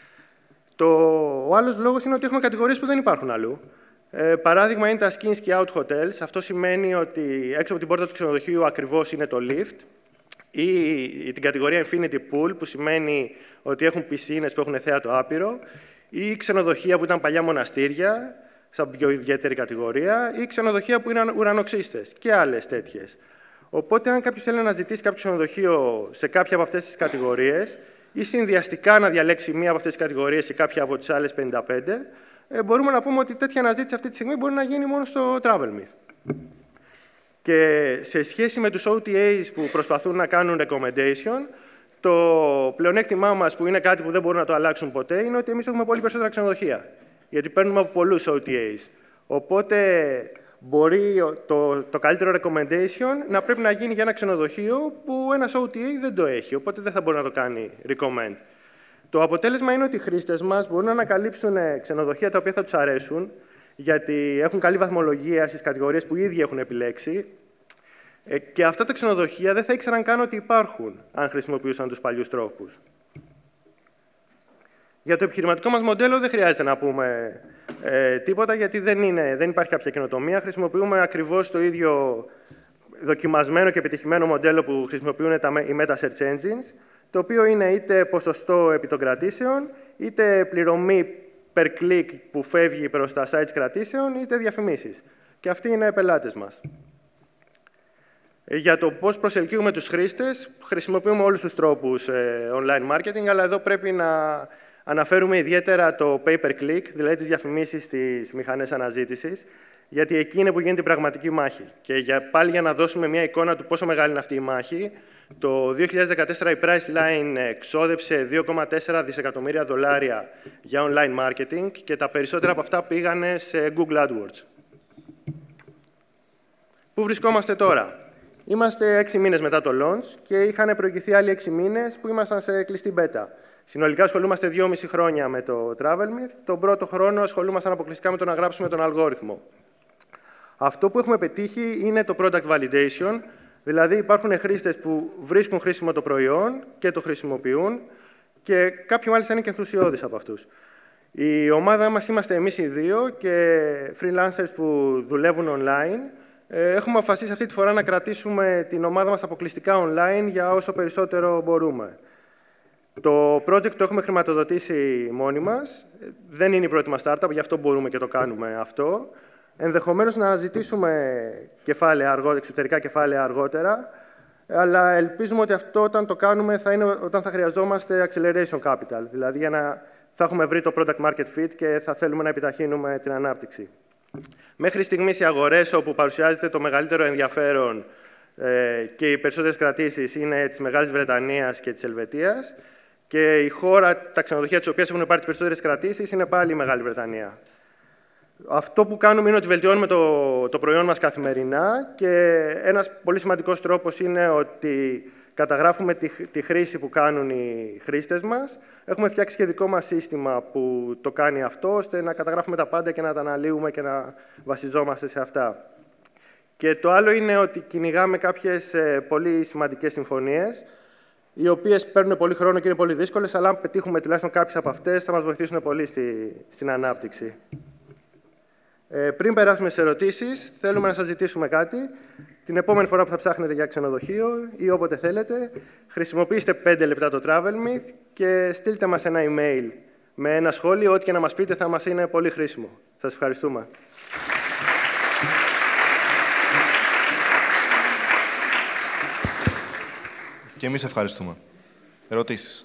Ο άλλος λόγος είναι ότι έχουμε κατηγορίες που δεν υπάρχουν αλλού. Παράδειγμα είναι τα skins και out hotels. Αυτό σημαίνει ότι έξω από την πόρτα του ξενοδοχείου ακριβώς είναι το lift. Ή την κατηγορία Infinity Pool, που σημαίνει ότι έχουν πισίνες που έχουν θέατο άπειρο, ή ξενοδοχεία που ήταν παλιά μοναστήρια, σαν πιο ιδιαίτερη κατηγορία, ή ξενοδοχεία που είναι ουρανοξύστες και άλλες τέτοιες. Οπότε, αν κάποιος θέλει να ζητήσει κάποιο ξενοδοχείο σε κάποια από αυτές τις κατηγορίες, ή συνδυαστικά να διαλέξει μία από αυτές τις κατηγορίες ή κάποια από τις άλλες 55, μπορούμε να πούμε ότι τέτοια αναζήτηση αυτή τη στιγμή μπορεί να γίνει μόνο στο TravelMyth. Και σε σχέση με τους OTAs που προσπαθούν να κάνουν recommendation, το πλεονέκτημά μας, που είναι κάτι που δεν μπορούν να το αλλάξουν ποτέ, είναι ότι εμείς έχουμε πολύ περισσότερα ξενοδοχεία. Γιατί παίρνουμε από πολλούς OTAs. Οπότε μπορεί το καλύτερο recommendation να πρέπει να γίνει για ένα ξενοδοχείο που ένας OTA δεν το έχει. Οπότε δεν θα μπορεί να το κάνει recommend. Το αποτέλεσμα είναι ότι οι χρήστες μας μπορούν να ανακαλύψουν ξενοδοχεία τα οποία θα τους αρέσουν, γιατί έχουν καλή βαθμολογία στις κατηγορίες που ήδη έχουν επιλέξει. Και αυτά τα ξενοδοχεία δεν θα ήξεραν καν ότι υπάρχουν, αν χρησιμοποιούσαν τους παλιούς τρόπους. Για το επιχειρηματικό μας μοντέλο δεν χρειάζεται να πούμε τίποτα, γιατί δεν υπάρχει κάποια καινοτομία. Χρησιμοποιούμε ακριβώς το ίδιο δοκιμασμένο και επιτυχημένο μοντέλο που χρησιμοποιούν οι Meta Search Engines, το οποίο είναι είτε ποσοστό επί των κρατήσεων, είτε πληρωμή per click που φεύγει προς τα sites κρατήσεων, είτε διαφημίσεις. Και αυτοί είναι πελάτες μας. Για το πώς προσελκύουμε τους χρήστες, χρησιμοποιούμε όλους τους τρόπους online marketing, αλλά εδώ πρέπει να αναφέρουμε ιδιαίτερα το pay-per-click, δηλαδή τις διαφημίσεις στις μηχανές αναζήτησης, γιατί εκεί είναι που γίνεται η πραγματική μάχη. Και πάλι για να δώσουμε μια εικόνα του πόσο μεγάλη είναι αυτή η μάχη, το 2014 η Priceline εξόδεψε $2,4 δισεκατομμύρια για online marketing και τα περισσότερα από αυτά πήγανε σε Google AdWords. Πού βρισκόμαστε τώρα? Είμαστε 6 μήνες μετά το launch και είχαν προηγηθεί άλλοι 6 μήνες που ήμασταν σε κλειστή beta. Συνολικά ασχολούμαστε 2,5 χρόνια με το TravelMyth. Τον πρώτο χρόνο ασχολούμασταν αποκλειστικά με το να γράψουμε τον αλγόριθμο. Αυτό που έχουμε πετύχει είναι το product validation, δηλαδή υπάρχουν χρήστες που βρίσκουν χρήσιμο το προϊόν και το χρησιμοποιούν και κάποιοι μάλιστα είναι και ενθουσιώδεις από αυτούς. Η ομάδα μας είμαστε εμείς οι δύο και freelancers που δουλεύουν online. Έχουμε αποφασίσει αυτή τη φορά να κρατήσουμε την ομάδα μας αποκλειστικά online για όσο περισσότερο μπορούμε. Το project το έχουμε χρηματοδοτήσει μόνοι μας. Δεν είναι η πρώτη μας startup, γι' αυτό μπορούμε και το κάνουμε αυτό. Ενδεχομένως να ζητήσουμε εξωτερικά κεφάλαια αργότερα, αλλά ελπίζουμε ότι αυτό όταν το κάνουμε θα είναι όταν θα χρειαζόμαστε acceleration capital, δηλαδή θα έχουμε βρει το product market fit και θα θέλουμε να επιταχύνουμε την ανάπτυξη. Μέχρι στιγμής οι αγορές όπου παρουσιάζεται το μεγαλύτερο ενδιαφέρον και οι περισσότερες κρατήσεις είναι της Μεγάλης Βρετανίας και της Ελβετίας και η χώρα, τα ξενοδοχεία τις οποίες έχουν πάρει τις περισσότερες κρατήσεις είναι πάλι η Μεγάλη Βρετανία. Αυτό που κάνουμε είναι ότι βελτιώνουμε το προϊόν μας καθημερινά και ένας πολύ σημαντικός τρόπος είναι ότι καταγράφουμε τη χρήση που κάνουν οι χρήστες μας. Έχουμε φτιάξει και δικό μας σύστημα που το κάνει αυτό, ώστε να καταγράφουμε τα πάντα και να τα αναλύουμε και να βασιζόμαστε σε αυτά. Και το άλλο είναι ότι κυνηγάμε κάποιες πολύ σημαντικές συμφωνίες, οι οποίες παίρνουν πολύ χρόνο και είναι πολύ δύσκολες, αλλά αν πετύχουμε τουλάχιστον κάποιες από αυτές, θα μας βοηθήσουν πολύ στην ανάπτυξη. Πριν περάσουμε στις ερωτήσεις, θέλουμε να σας ζητήσουμε κάτι. Την επόμενη φορά που θα ψάχνετε για ξενοδοχείο ή όποτε θέλετε, χρησιμοποιήστε 5 λεπτά το TravelMyth και στείλτε μας ένα email με ένα σχόλιο. Ό,τι και να μας πείτε θα μας είναι πολύ χρήσιμο. Σας ευχαριστούμε. Και εμείς ευχαριστούμε. Ερωτήσεις.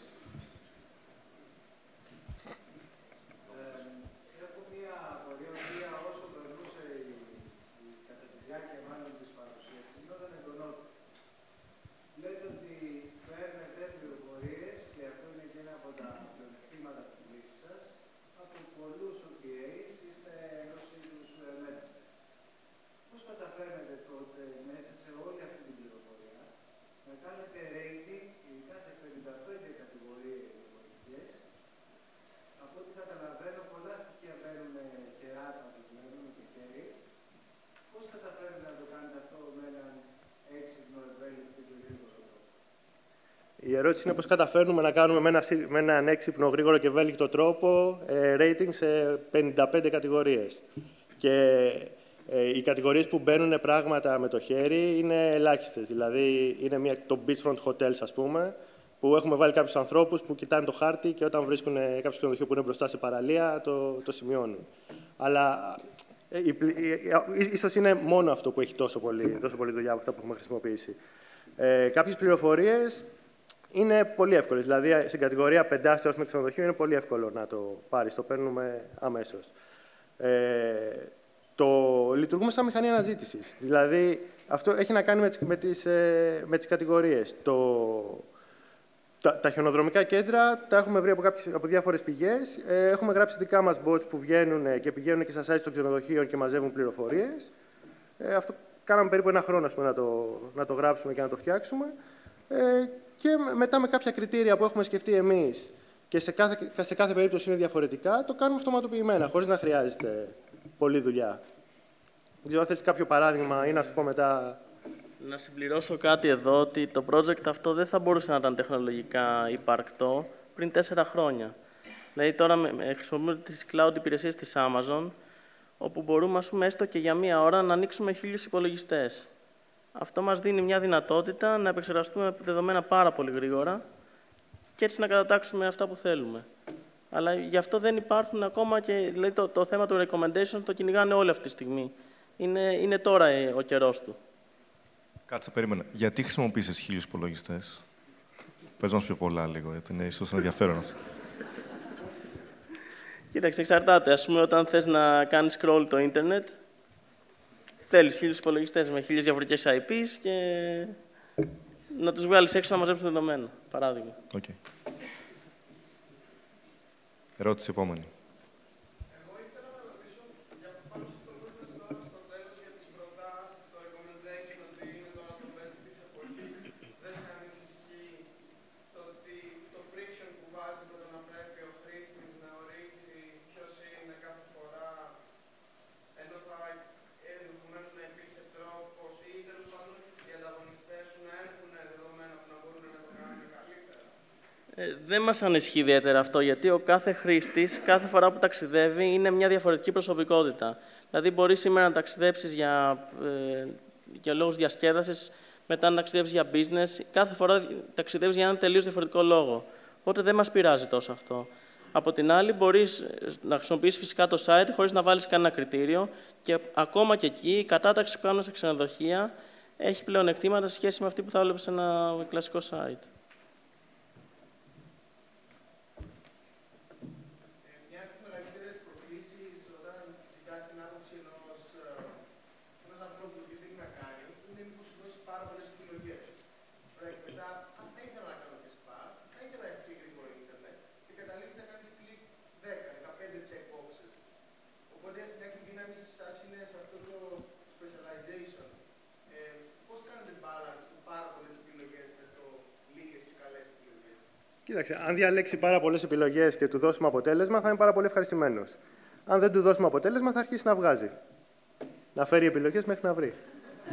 Έχω μία απορία όσο περνούσε κατά τη διάρκεια μάλλον της παρουσίας, γινόταν εντονότερο. Λέτε ότι φέρνετε πληροφορίες, και αυτό είναι και ένα από τα πλεονεκτήματα της λύσης σας, από πολλούς OTAs, είστε ενός είδους μέτρες. Πώς καταφέρνετε τότε μέσα σε όλη αυτή την πληροφορία να κάνετε rating, ειδικά σε 55 κατηγορίες διαφορετικές? Από ό,τι καταλαβαίνω, πολλά στοιχεία μένουν κεράτα, μένουν και χέρι. Πώς καταφέρνετε να το κάνετε αυτό με έναν έξυπνο, ευέλικτο και γρήγορο τρόπο? Η ερώτηση είναι πώς καταφέρνουμε να κάνουμε με έναν έξυπνο, γρήγορο και ευέλικτο τρόπο rating σε 55 κατηγορίες. Και οι κατηγορίες που μπαίνουν πράγματα με το χέρι είναι ελάχιστες. Δηλαδή, είναι το beachfront hotels, ας πούμε, που έχουμε βάλει κάποιους ανθρώπους που κοιτάνε το χάρτη και όταν βρίσκουν κάποιο ξενοδοχείο που είναι μπροστά σε παραλία, το σημειώνουν. Αλλά ίσως είναι μόνο αυτό που έχει τόσο πολύ δουλειά από αυτά που έχουμε χρησιμοποιήσει. Κάποιες πληροφορίες είναι πολύ εύκολες. Δηλαδή, στην κατηγορία 5-άστερος με ξενοδοχείο είναι πολύ εύκολο να το πάρεις. Το παίρνουμε αμέσως. Λειτουργούμε σαν μηχανή αναζήτησης. Δηλαδή, αυτό έχει να κάνει με τις κατηγορίες. Τα χιονοδρομικά κέντρα τα έχουμε βρει από διάφορες πηγές. Έχουμε γράψει δικά μας bots που βγαίνουν και πηγαίνουν και στα sites των ξενοδοχείων και μαζεύουν πληροφορίες. Αυτό κάναμε περίπου ένα χρόνο να το γράψουμε και να το φτιάξουμε. Και μετά με κάποια κριτήρια που έχουμε σκεφτεί εμείς και σε κάθε περίπτωση είναι διαφορετικά, το κάνουμε αυτοματοποιημένα, χωρίς να χρειάζεται πολλή δουλειά. Δεν ξέρω αν θέλεις κάποιο παράδειγμα ή να σου πω μετά. Να συμπληρώσω κάτι εδώ, ότι το project αυτό δεν θα μπορούσε να ήταν τεχνολογικά υπαρκτό πριν 4 χρόνια. Δηλαδή τώρα χρησιμοποιούμε τις cloud υπηρεσίες της Amazon, όπου μπορούμε, ας πούμε, έστω και για 1 ώρα να ανοίξουμε 1000 υπολογιστές. Αυτό μας δίνει μια δυνατότητα να επεξεργαστούμε δεδομένα πάρα πολύ γρήγορα και έτσι να κατατάξουμε αυτά που θέλουμε. Αλλά γι' αυτό δεν υπάρχουν ακόμα και δηλαδή, το θέμα του recommendation το κυνηγάνε όλη αυτή τη στιγμή. Είναι τώρα ο καιρός του. Κάτσε, περίμενε. Γιατί χρησιμοποίησες 1000 υπολογιστές? Πες μας πιο πολλά λίγο, γιατί είναι ίσως ενδιαφέρον αυτό. Κοίταξε, εξαρτάται. Ας πούμε, όταν θες να κάνεις scroll το ίντερνετ, θέλεις 1000 υπολογιστές με 1000 διαφορετικές IPs και να τους βγάλεις έξω να μαζέψουν δεδομένα, παράδειγμα. Okay. Ερώτηση επόμενη. Εγώ ήθελα να ρωτήσω για πάνω στο πρόβλημα στο τέλος για τις προτάσεις, το recommendation, ότι είναι τώρα το παιδί της εποχής. Δεν σε ανησυχεί το ότι το friction που βάζει με το να πρέπει ο χρήστης να ορίσει ποιος είναι κάθε φορά, ενώ θα ενδεχομένως να υπήρχε τρόπος ή τέλος πάντων οι ανταγωνιστές σου να έχουν δεδομένα που να μπορούν να το κάνουν καλύτερα? Δεν μας ανησυχεί ιδιαίτερα αυτό, γιατί ο κάθε χρήστης, κάθε φορά που ταξιδεύει, είναι μια διαφορετική προσωπικότητα. Δηλαδή, μπορεί σήμερα να ταξιδέψεις για λόγους διασκέδασης, μετά να ταξιδεύεις για business. Κάθε φορά ταξιδεύεις για έναν τελείως διαφορετικό λόγο. Οπότε δεν μας πειράζει τόσο αυτό. Από την άλλη, μπορείς να χρησιμοποιήσεις φυσικά το site χωρίς να βάλεις κανένα κριτήριο και ακόμα και εκεί η κατάταξη που κάνουμε σε ξενοδοχεία έχει πλεονεκτήματα σε σχέση με αυτή που θα έβλεπες σε ένα κλασικό site. Κοίταξε, αν διαλέξει πάρα πολλές επιλογές και του δώσουμε αποτέλεσμα, θα είναι πάρα πολύ ευχαριστημένος. Αν δεν του δώσουμε αποτέλεσμα, θα αρχίσει να βγάζει. Να φέρει επιλογές μέχρι να βρει.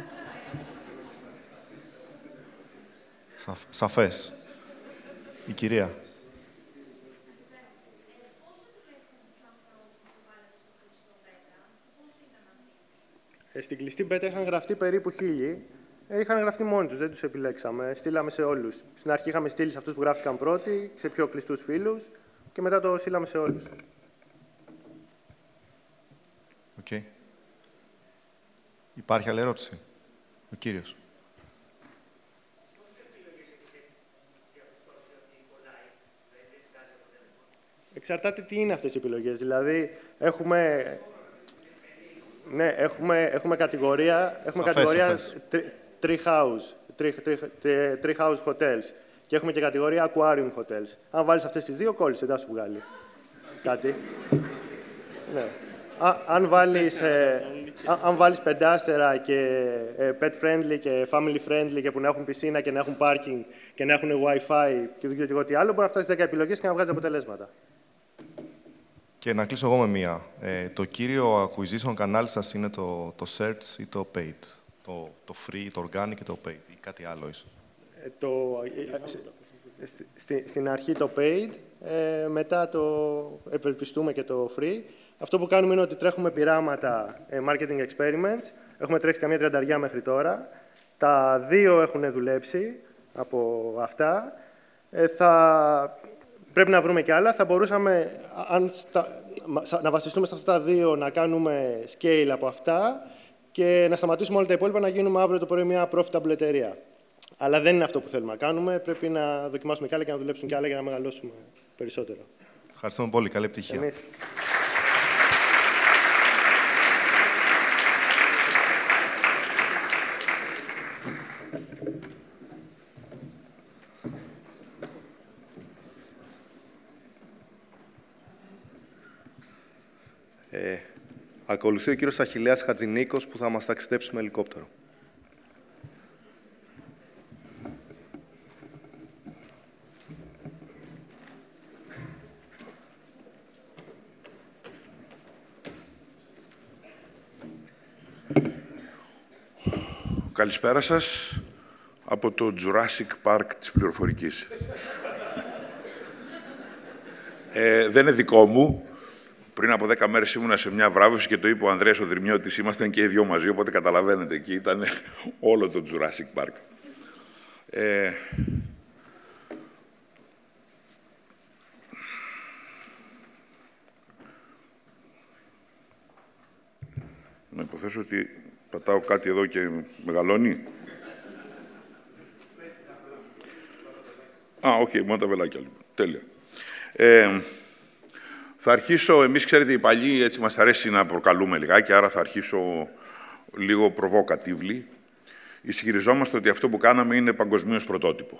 Σαφές. Η κυρία. Στην κλειστή beta είχαν γραφτεί περίπου 1000. Είχαν γραφτεί μόνοι τους, δεν τους επιλέξαμε. Στείλαμε σε όλους. Στην αρχή είχαμε στείλει σε αυτούς που γράφτηκαν πρώτοι, σε πιο κλειστούς φίλους και μετά το στείλαμε σε όλους. Okay. Υπάρχει άλλη ερώτηση? Ο κύριος. Εξαρτάται τι είναι αυτές οι επιλογές. Δηλαδή, έχουμε κατηγορία tree house hotels και έχουμε και κατηγορία aquarium hotels. Αν βάλεις αυτές τις δύο, κόλλησε, δεν θα σου βγάλει κάτι. Ναι. Αν βάλεις πεντάστερα και pet friendly και family friendly και που να έχουν πισίνα και να έχουν parking και να έχουν wifi και δεν ξέρω τι άλλο, μπορεί να φτάσει 10 επιλογές και να βγάζει αποτελέσματα. Και να κλείσω εγώ με μία. Το κύριο acquisition κανάλι σας είναι το search ή το paid? Το free, το organic και το paid ή κάτι άλλο ίσως? Στην αρχή το paid, μετά το ευελπιστούμε και το free. Αυτό που κάνουμε είναι ότι τρέχουμε πειράματα marketing experiments. Έχουμε τρέξει καμία 30 μέχρι τώρα. Τα 2 έχουν δουλέψει από αυτά. Πρέπει να βρούμε κι άλλα. Θα μπορούσαμε, να βασιστούμε σε αυτά τα 2, να κάνουμε scale από αυτά και να σταματήσουμε όλα τα υπόλοιπα, να γίνουμε αύριο το πρωί μια profitable εταιρεία. Αλλά δεν είναι αυτό που θέλουμε να κάνουμε. Πρέπει να δοκιμάσουμε κι άλλα και να δουλέψουν κι άλλα για να μεγαλώσουμε περισσότερο. Ευχαριστούμε πολύ. Καλή επιτυχία. Εμείς. Ακολουθεί ο κύριος Αχιλλέας Χατζηνίκος που θα μας ταξιδέψει με ελικόπτερο. Καλησπέρα σας από το Jurassic Park της πληροφορικής. Δεν είναι δικό μου. Πριν από 10 μέρες ήμουνα σε μια βράβευση και το είπε ο Ανδρέας ο Δρυμιώτης, ήμασταν και οι δυο μαζί, οπότε καταλαβαίνετε, εκεί ήταν όλο το Jurassic Park. Να υποθέσω ότι πατάω κάτι εδώ και μεγαλώνει. Μόνο τα βελάκια, λοιπόν. Τέλεια. Θα αρχίσω, εμείς ξέρετε οι παλιοί, έτσι μας αρέσει να προκαλούμε λιγάκι, άρα θα αρχίσω λίγο provocatively. Ισχυριζόμαστε ότι αυτό που κάναμε είναι παγκοσμίως πρωτότυπο.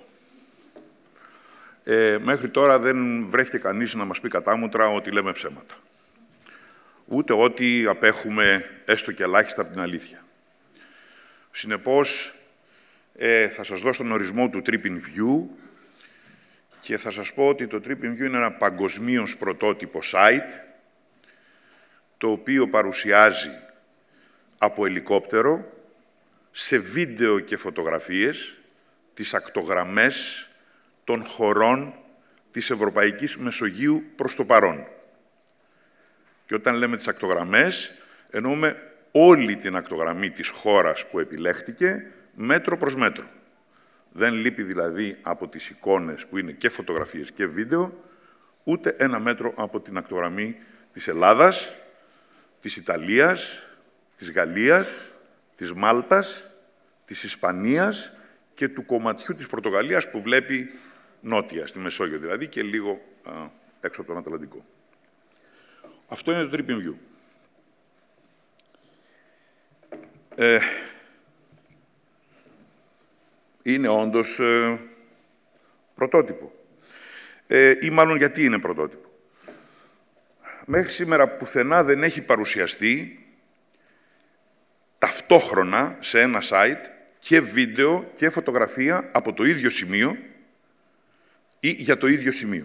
Μέχρι τώρα δεν βρέθηκε κανείς να μας πει κατάμουτρα ότι λέμε ψέματα. Ούτε ότι απέχουμε έστω και ελάχιστα από την αλήθεια. Συνεπώς, θα σας δώσω τον ορισμό του Tripping View και θα σας πω ότι το Tripping View είναι ένα παγκοσμίως πρωτότυπο site, το οποίο παρουσιάζει από ελικόπτερο, σε βίντεο και φωτογραφίες, τις ακτογραμμές των χωρών της Ευρωπαϊκής Μεσογείου προς το παρόν. Και όταν λέμε τις ακτογραμμές, εννοούμε όλη την ακτογραμμή της χώρας που επιλέχτηκε, μέτρο προς μέτρο. Δεν λείπει δηλαδή από τις εικόνες που είναι και φωτογραφίες και βίντεο, ούτε ένα μέτρο από την ακτογραμμή της Ελλάδας, της Ιταλίας, της Γαλλίας, της Μάλτας, της Ισπανίας και του κομματιού της Πορτογαλίας που βλέπει νότια, στη Μεσόγειο δηλαδή, και λίγο έξω από τον Ατλαντικό. Αυτό είναι το Tripping View. Είναι όντως πρωτότυπο. Ή μάλλον γιατί είναι πρωτότυπο. Μέχρι σήμερα πουθενά δεν έχει παρουσιαστεί ταυτόχρονα σε ένα site και βίντεο και φωτογραφία από το ίδιο σημείο ή για το ίδιο σημείο.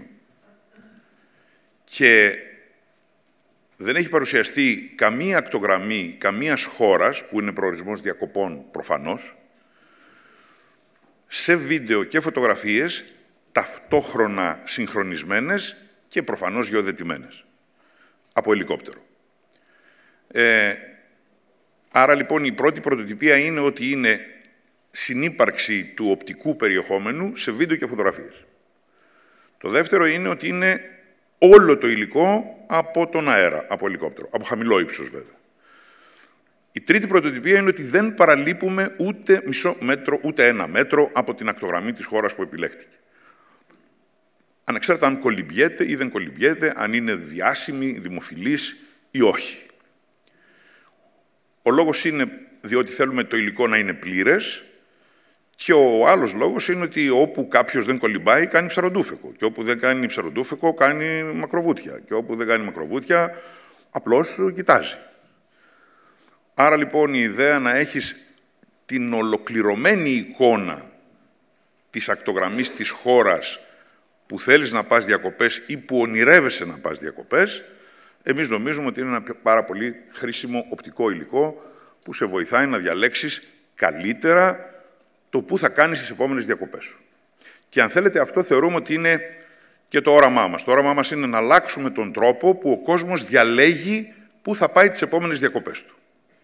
Και δεν έχει παρουσιαστεί καμία ακτογραμμή καμίας χώρας, που είναι προορισμός διακοπών προφανώς, σε βίντεο και φωτογραφίες ταυτόχρονα συγχρονισμένες και προφανώς γεωδετημένες από ελικόπτερο. Άρα λοιπόν η πρώτη πρωτοτυπία είναι ότι είναι συνύπαρξη του οπτικού περιεχόμενου σε βίντεο και φωτογραφίες. Το δεύτερο είναι ότι είναι όλο το υλικό από τον αέρα, από ελικόπτερο, από χαμηλό ύψος βέβαια. Η τρίτη πρωτοτυπία είναι ότι δεν παραλείπουμε ούτε μισό μέτρο, ούτε ένα μέτρο από την ακτογραμμή της χώρας που επιλέχθηκε. ανεξάρτητα αν κολυμπιέται ή δεν κολυμπιέται, αν είναι διάσημη, δημοφιλής ή όχι. Ο λόγος είναι διότι θέλουμε το υλικό να είναι πλήρες και ο άλλος λόγος είναι ότι όπου κάποιος δεν κολυμπάει, κάνει ψαροντούφεκο. Και όπου δεν κάνει ψαροντούφεκο, κάνει μακροβούτια. Και όπου δεν κάνει μακροβούτια, απλώς κοιτάζει. Άρα λοιπόν η ιδέα να έχεις την ολοκληρωμένη εικόνα της ακτογραμμής της χώρας που θέλεις να πας διακοπές ή που ονειρεύεσαι να πας διακοπές, εμείς νομίζουμε ότι είναι ένα πάρα πολύ χρήσιμο οπτικό υλικό που σε βοηθάει να διαλέξεις καλύτερα το πού θα κάνεις τις επόμενες διακοπές σου. Και αν θέλετε, αυτό θεωρούμε ότι είναι και το όραμά μας. Το όραμά μας είναι να αλλάξουμε τον τρόπο που ο κόσμος διαλέγει πού θα πάει τις επόμενες διακοπές του.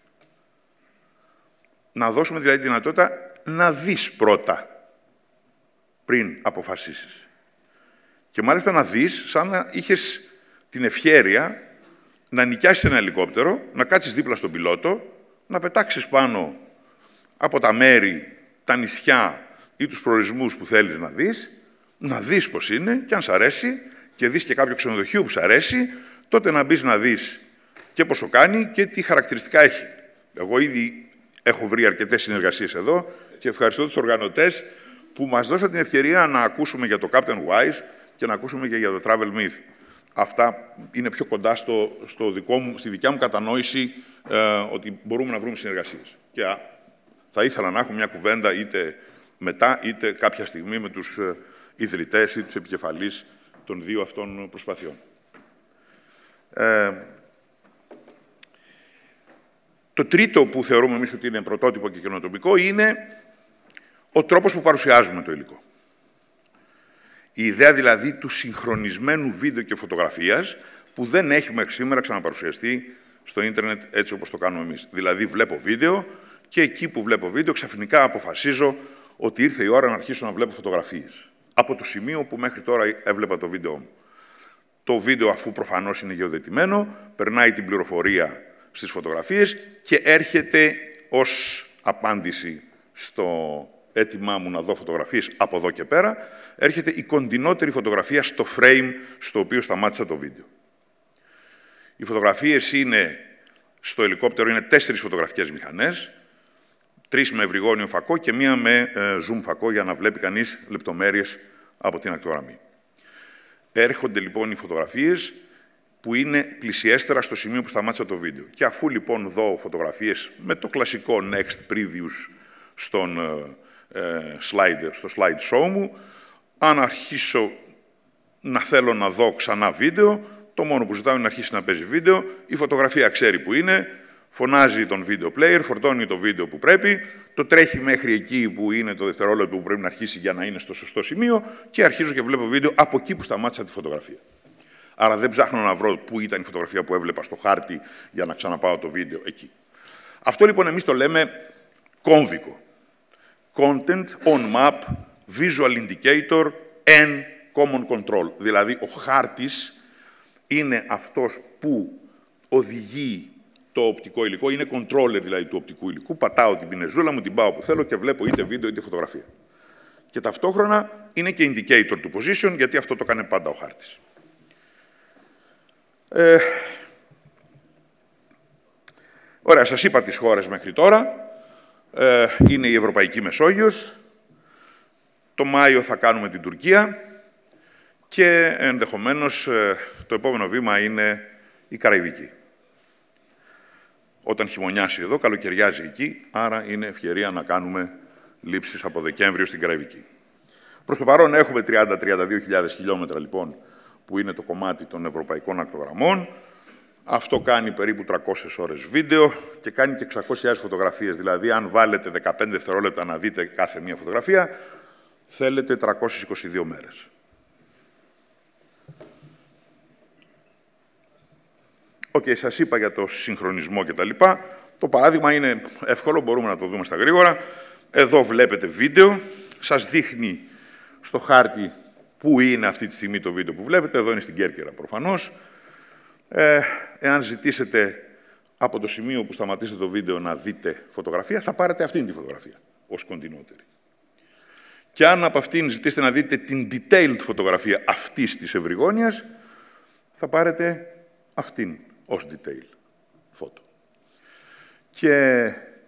Να δώσουμε δηλαδή τη δυνατότητα να δεις πρώτα, πριν αποφασίσεις. Και μάλιστα να δεις σαν να είχες την ευχέρεια να νοικιάσεις ένα ελικόπτερο, να κάτσεις δίπλα στον πιλότο, να πετάξεις πάνω από τα μέρη, τα νησιά ή τους προορισμούς που θέλεις να δεις πώς είναι και αν σ' αρέσει και δεις και κάποιο ξενοδοχείο που σ' αρέσει, τότε να μπεις να δεις και πόσο κάνει και τι χαρακτηριστικά έχει. Εγώ ήδη έχω βρει αρκετές συνεργασίες εδώ και ευχαριστώ τους οργανωτές που μας δώσαν την ευκαιρία να ακούσουμε για το Captain Wise και να ακούσουμε και για το Travel Myth. Αυτά είναι πιο κοντά στη δικιά μου κατανόηση ότι μπορούμε να βρούμε συνεργασίες. Και θα ήθελα να έχω μια κουβέντα είτε μετά είτε κάποια στιγμή με τους ιδρυτές ή τους επικεφαλείς των δύο αυτών προσπαθειών. Το τρίτο που θεωρούμε εμείς ότι είναι πρωτότυπο και καινοτομικό είναι ο τρόπος που παρουσιάζουμε το υλικό. Η ιδέα δηλαδή του συγχρονισμένου βίντεο και φωτογραφίας που δεν έχει μέχρι σήμερα ξαναπαρουσιαστεί στο ίντερνετ έτσι όπως το κάνουμε εμείς. Δηλαδή βλέπω βίντεο και εκεί που βλέπω βίντεο ξαφνικά αποφασίζω ότι ήρθε η ώρα να αρχίσω να βλέπω φωτογραφίες. Από το σημείο που μέχρι τώρα έβλεπα το βίντεο μου. Το βίντεο, αφού προφανώς είναι γεωδετημένο, περνάει την πληροφορία στις φωτογραφίες και έρχεται ως απάντηση στο έτοιμά μου να δω φωτογραφίες από εδώ και πέρα, έρχεται η κοντινότερη φωτογραφία στο frame στο οποίο σταμάτησα το βίντεο. Οι φωτογραφίες στο ελικόπτερο είναι 4 φωτογραφικές μηχανές, 3 με ευρυγόνιο φακό και 1 με zoom φακό για να βλέπει κανείς λεπτομέρειες από την ακτογραμμή. Έρχονται λοιπόν οι φωτογραφίες που είναι πλησιέστερα στο σημείο που σταμάτησα το βίντεο. Και αφού λοιπόν δω φωτογραφίες με το κλασικό next previews στο slideshow μου, αν αρχίσω να θέλω να δω ξανά βίντεο, το μόνο που ζητάω είναι να αρχίσει να παίζει βίντεο, η φωτογραφία ξέρει που είναι, φωνάζει τον video player, φορτώνει το βίντεο που πρέπει, το τρέχει μέχρι εκεί που είναι το δευτερόλεπτο που πρέπει να αρχίσει για να είναι στο σωστό σημείο και αρχίζω και βλέπω βίντεο από εκεί που σταμάτησα τη φωτογραφία. Άρα δεν ψάχνω να βρω πού ήταν η φωτογραφία που έβλεπα στο χάρτη για να ξαναπάω το βίντεο εκεί. Αυτό λοιπόν εμείς το λέμε κόμβικο. Content on map, visual indicator and common control. Δηλαδή ο χάρτης είναι αυτός που οδηγεί το οπτικό υλικό, είναι controller δηλαδή του οπτικού υλικού. Πατάω την πινεζούλα μου, την πάω όπου θέλω και βλέπω είτε βίντεο είτε φωτογραφία. Και ταυτόχρονα είναι και indicator του position, γιατί αυτό το κάνει πάντα ο χάρτης. Ωραία, σας είπα τις χώρες μέχρι τώρα. Είναι η Ευρωπαϊκή Μεσόγειος. Το Μάιο θα κάνουμε την Τουρκία. Και ενδεχομένως το επόμενο βήμα είναι η Καραϊβική. Όταν χειμωνιάσει εδώ, καλοκαιριάζει εκεί, άρα είναι ευκαιρία να κάνουμε λήψεις από Δεκέμβριο στην Καραϊβική. Προς το παρόν έχουμε 30-32.000 χιλιόμετρα, λοιπόν, που είναι το κομμάτι των ευρωπαϊκών ακτογραμμών. Αυτό κάνει περίπου 300 ώρες βίντεο και κάνει και 600.000 φωτογραφίες. Δηλαδή, αν βάλετε 15 δευτερόλεπτα να δείτε κάθε μία φωτογραφία, θέλετε 322 μέρες. Σας είπα για το συγχρονισμό κτλ. Το παράδειγμα είναι εύκολο, μπορούμε να το δούμε στα γρήγορα. Εδώ βλέπετε βίντεο, σας δείχνει στο χάρτη πού είναι αυτή τη στιγμή το βίντεο που βλέπετε. Εδώ είναι στην Κέρκυρα προφανώς. Εάν ζητήσετε από το σημείο που σταματήσετε το βίντεο να δείτε φωτογραφία, θα πάρετε αυτήν τη φωτογραφία ως κοντινότερη. Και αν από αυτήν ζητήσετε να δείτε την detailed φωτογραφία αυτής της ευρυγόνιας, θα πάρετε αυτήν ως detail φώτο. Και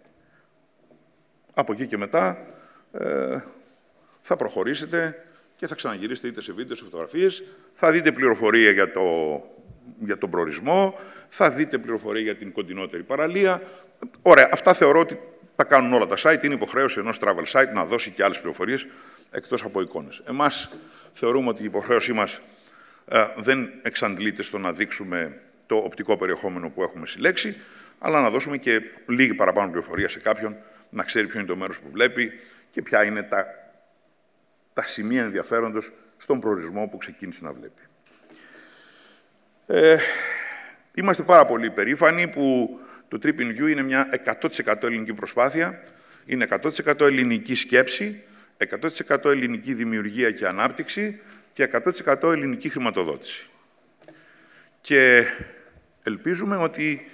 από εκεί και μετά θα προχωρήσετε και θα ξαναγυρίσετε είτε σε βίντεο, σε φωτογραφίες, θα δείτε πληροφορία για τον προορισμό, θα δείτε πληροφορία για την κοντινότερη παραλία. Ωραία, αυτά θεωρώ ότι τα κάνουν όλα τα site. Είναι υποχρέωση ενός travel site να δώσει και άλλες πληροφορίες εκτός από εικόνες. Εμάς θεωρούμε ότι η υποχρέωσή μας δεν εξαντλείται στο να δείξουμε το οπτικό περιεχόμενο που έχουμε συλλέξει, αλλά να δώσουμε και λίγη παραπάνω πληροφορία σε κάποιον, να ξέρει ποιο είναι το μέρος που βλέπει και ποια είναι τα σημεία ενδιαφέροντος στον προορισμό που ξεκίνησε να βλέπει. Είμαστε πάρα πολύ περήφανοι που το TripInView είναι μια 100% ελληνική προσπάθεια, είναι 100% ελληνική σκέψη, 100% ελληνική δημιουργία και ανάπτυξη και 100% ελληνική χρηματοδότηση. Και ελπίζουμε ότι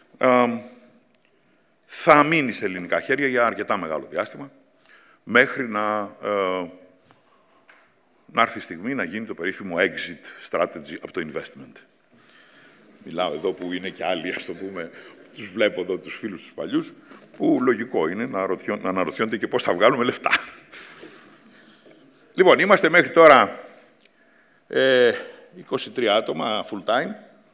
θα μείνει σε ελληνικά χέρια για αρκετά μεγάλο διάστημα, μέχρι να έρθει η στιγμή να γίνει το περίφημο exit strategy από το investment. Μιλάω εδώ που είναι και άλλοι, ας το πούμε, τους βλέπω εδώ τους φίλους τους παλιούς, που λογικό είναι να αναρωτιόνται και πώς θα βγάλουμε λεφτά. Λοιπόν, είμαστε μέχρι τώρα 23 άτομα full time.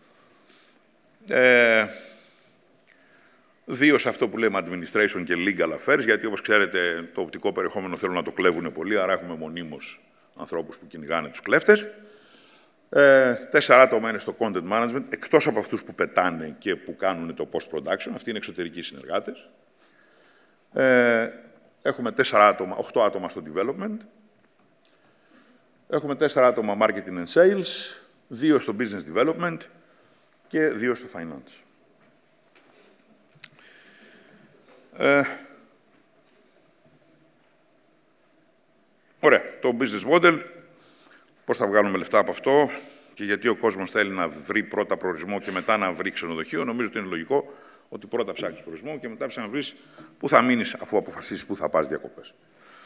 2 σε αυτό που λέμε administration και legal affairs, γιατί όπως ξέρετε το οπτικό περιεχόμενο θέλουν να το κλέβουν πολύ, άρα έχουμε μονίμως ανθρώπους που κυνηγάνε τους κλέφτες. 4 άτομα είναι στο content management, εκτός από αυτούς που πετάνε και που κάνουν το post-production, αυτοί είναι εξωτερικοί συνεργάτες. Έχουμε 8 άτομα στο development. Έχουμε 4 άτομα marketing and sales, 2 στο business development και 2 στο finance. Ωραία, το business model, πώς θα βγάλουμε λεφτά από αυτό και γιατί ο κόσμος θέλει να βρει πρώτα προορισμό και μετά να βρει ξενοδοχείο. Νομίζω ότι είναι λογικό ότι πρώτα ψάχνεις προορισμό και μετά ψάχνεις να βρεις πού θα μείνεις αφού αποφασίσεις πού θα πας διακοπές.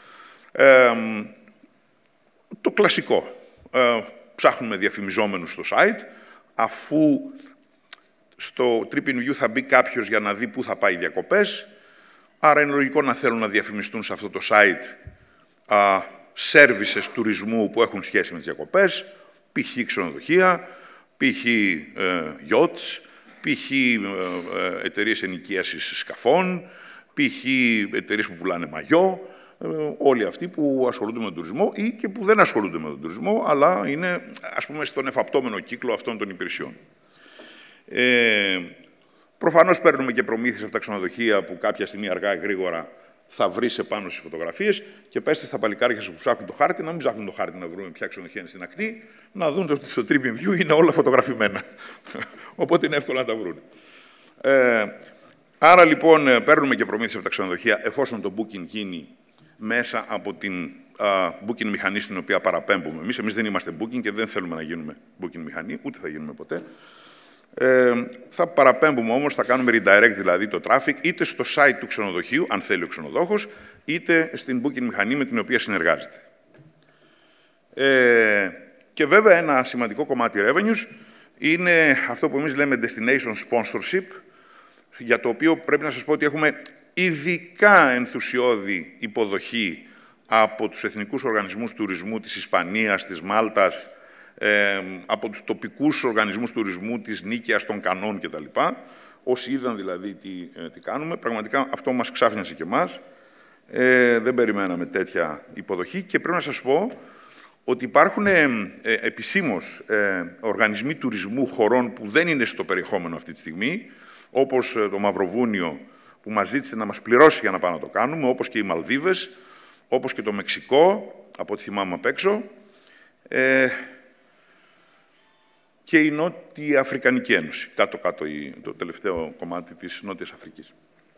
Το κλασικό. Ψάχνουμε διαφημιζόμενους στο site, αφού στο TripInView θα μπει κάποιος για να δει πού θα πάει διακοπές, άρα είναι λογικό να θέλουν να διαφημιστούν σε αυτό το site services τουρισμού που έχουν σχέση με τις διακοπές, π.χ. ξενοδοχεία, π.χ. yachts, π.χ. εταιρείες ενοικίασης σκαφών, π.χ. εταιρείες που πουλάνε μαγιό, όλοι αυτοί που ασχολούνται με τον τουρισμό ή και που δεν ασχολούνται με τον τουρισμό, αλλά είναι, ας πούμε, στον εφαπτώμενο κύκλο αυτών των υπηρεσιών. Προφανώς παίρνουμε και προμήθειες από τα ξενοδοχεία που κάποια στιγμή αργά ή γρήγορα θα βρεις επάνω στις φωτογραφίες και πέστε στα παλικάρια που ψάχνουν το χάρτη, να μην ψάχνουν το χάρτη να βρούμε ποια ξενοδοχεία είναι στην ακτή, να δουν ότι στο TripInView είναι όλα φωτογραφημένα. Οπότε είναι εύκολο να τα βρουν. Άρα λοιπόν παίρνουμε και προμήθειες από τα ξενοδοχεία εφόσον το booking γίνει μέσα από την booking μηχανή στην οποία παραπέμπουμε εμείς. Εμείς δεν είμαστε booking και δεν θέλουμε να γίνουμε booking μηχανή, ούτε θα γίνουμε ποτέ. Θα παραπέμπουμε όμως, θα κάνουμε redirect δηλαδή το traffic είτε στο site του ξενοδοχείου, αν θέλει ο ξενοδόχος, είτε στην booking μηχανή με την οποία συνεργάζεται. Και βέβαια ένα σημαντικό κομμάτι revenues είναι αυτό που εμείς λέμε destination sponsorship, για το οποίο πρέπει να σας πω ότι έχουμε ειδικά ενθουσιώδη υποδοχή από τους εθνικούς οργανισμούς τουρισμού της Ισπανίας, της Μάλτας, από τους τοπικούς οργανισμούς τουρισμού της Νίκαιας, των Κανών κτλ. Όσοι είδαν δηλαδή τι κάνουμε, πραγματικά αυτό μας ξάφνιασε και εμάς. Δεν περιμέναμε τέτοια υποδοχή και πρέπει να σας πω ότι υπάρχουν επισήμως οργανισμοί τουρισμού χωρών που δεν είναι στο περιεχόμενο αυτή τη στιγμή, όπως το Μαυροβούνιο που μας ζήτησε να μας πληρώσει για να πάμε να το κάνουμε, όπως και οι Μαλδίβες, όπως και το Μεξικό, από ό,τι θυμάμαι απ' έξω, και η Νότια Αφρικανική Ένωση, κάτω-κάτω το τελευταίο κομμάτι της Νότιας Αφρικής.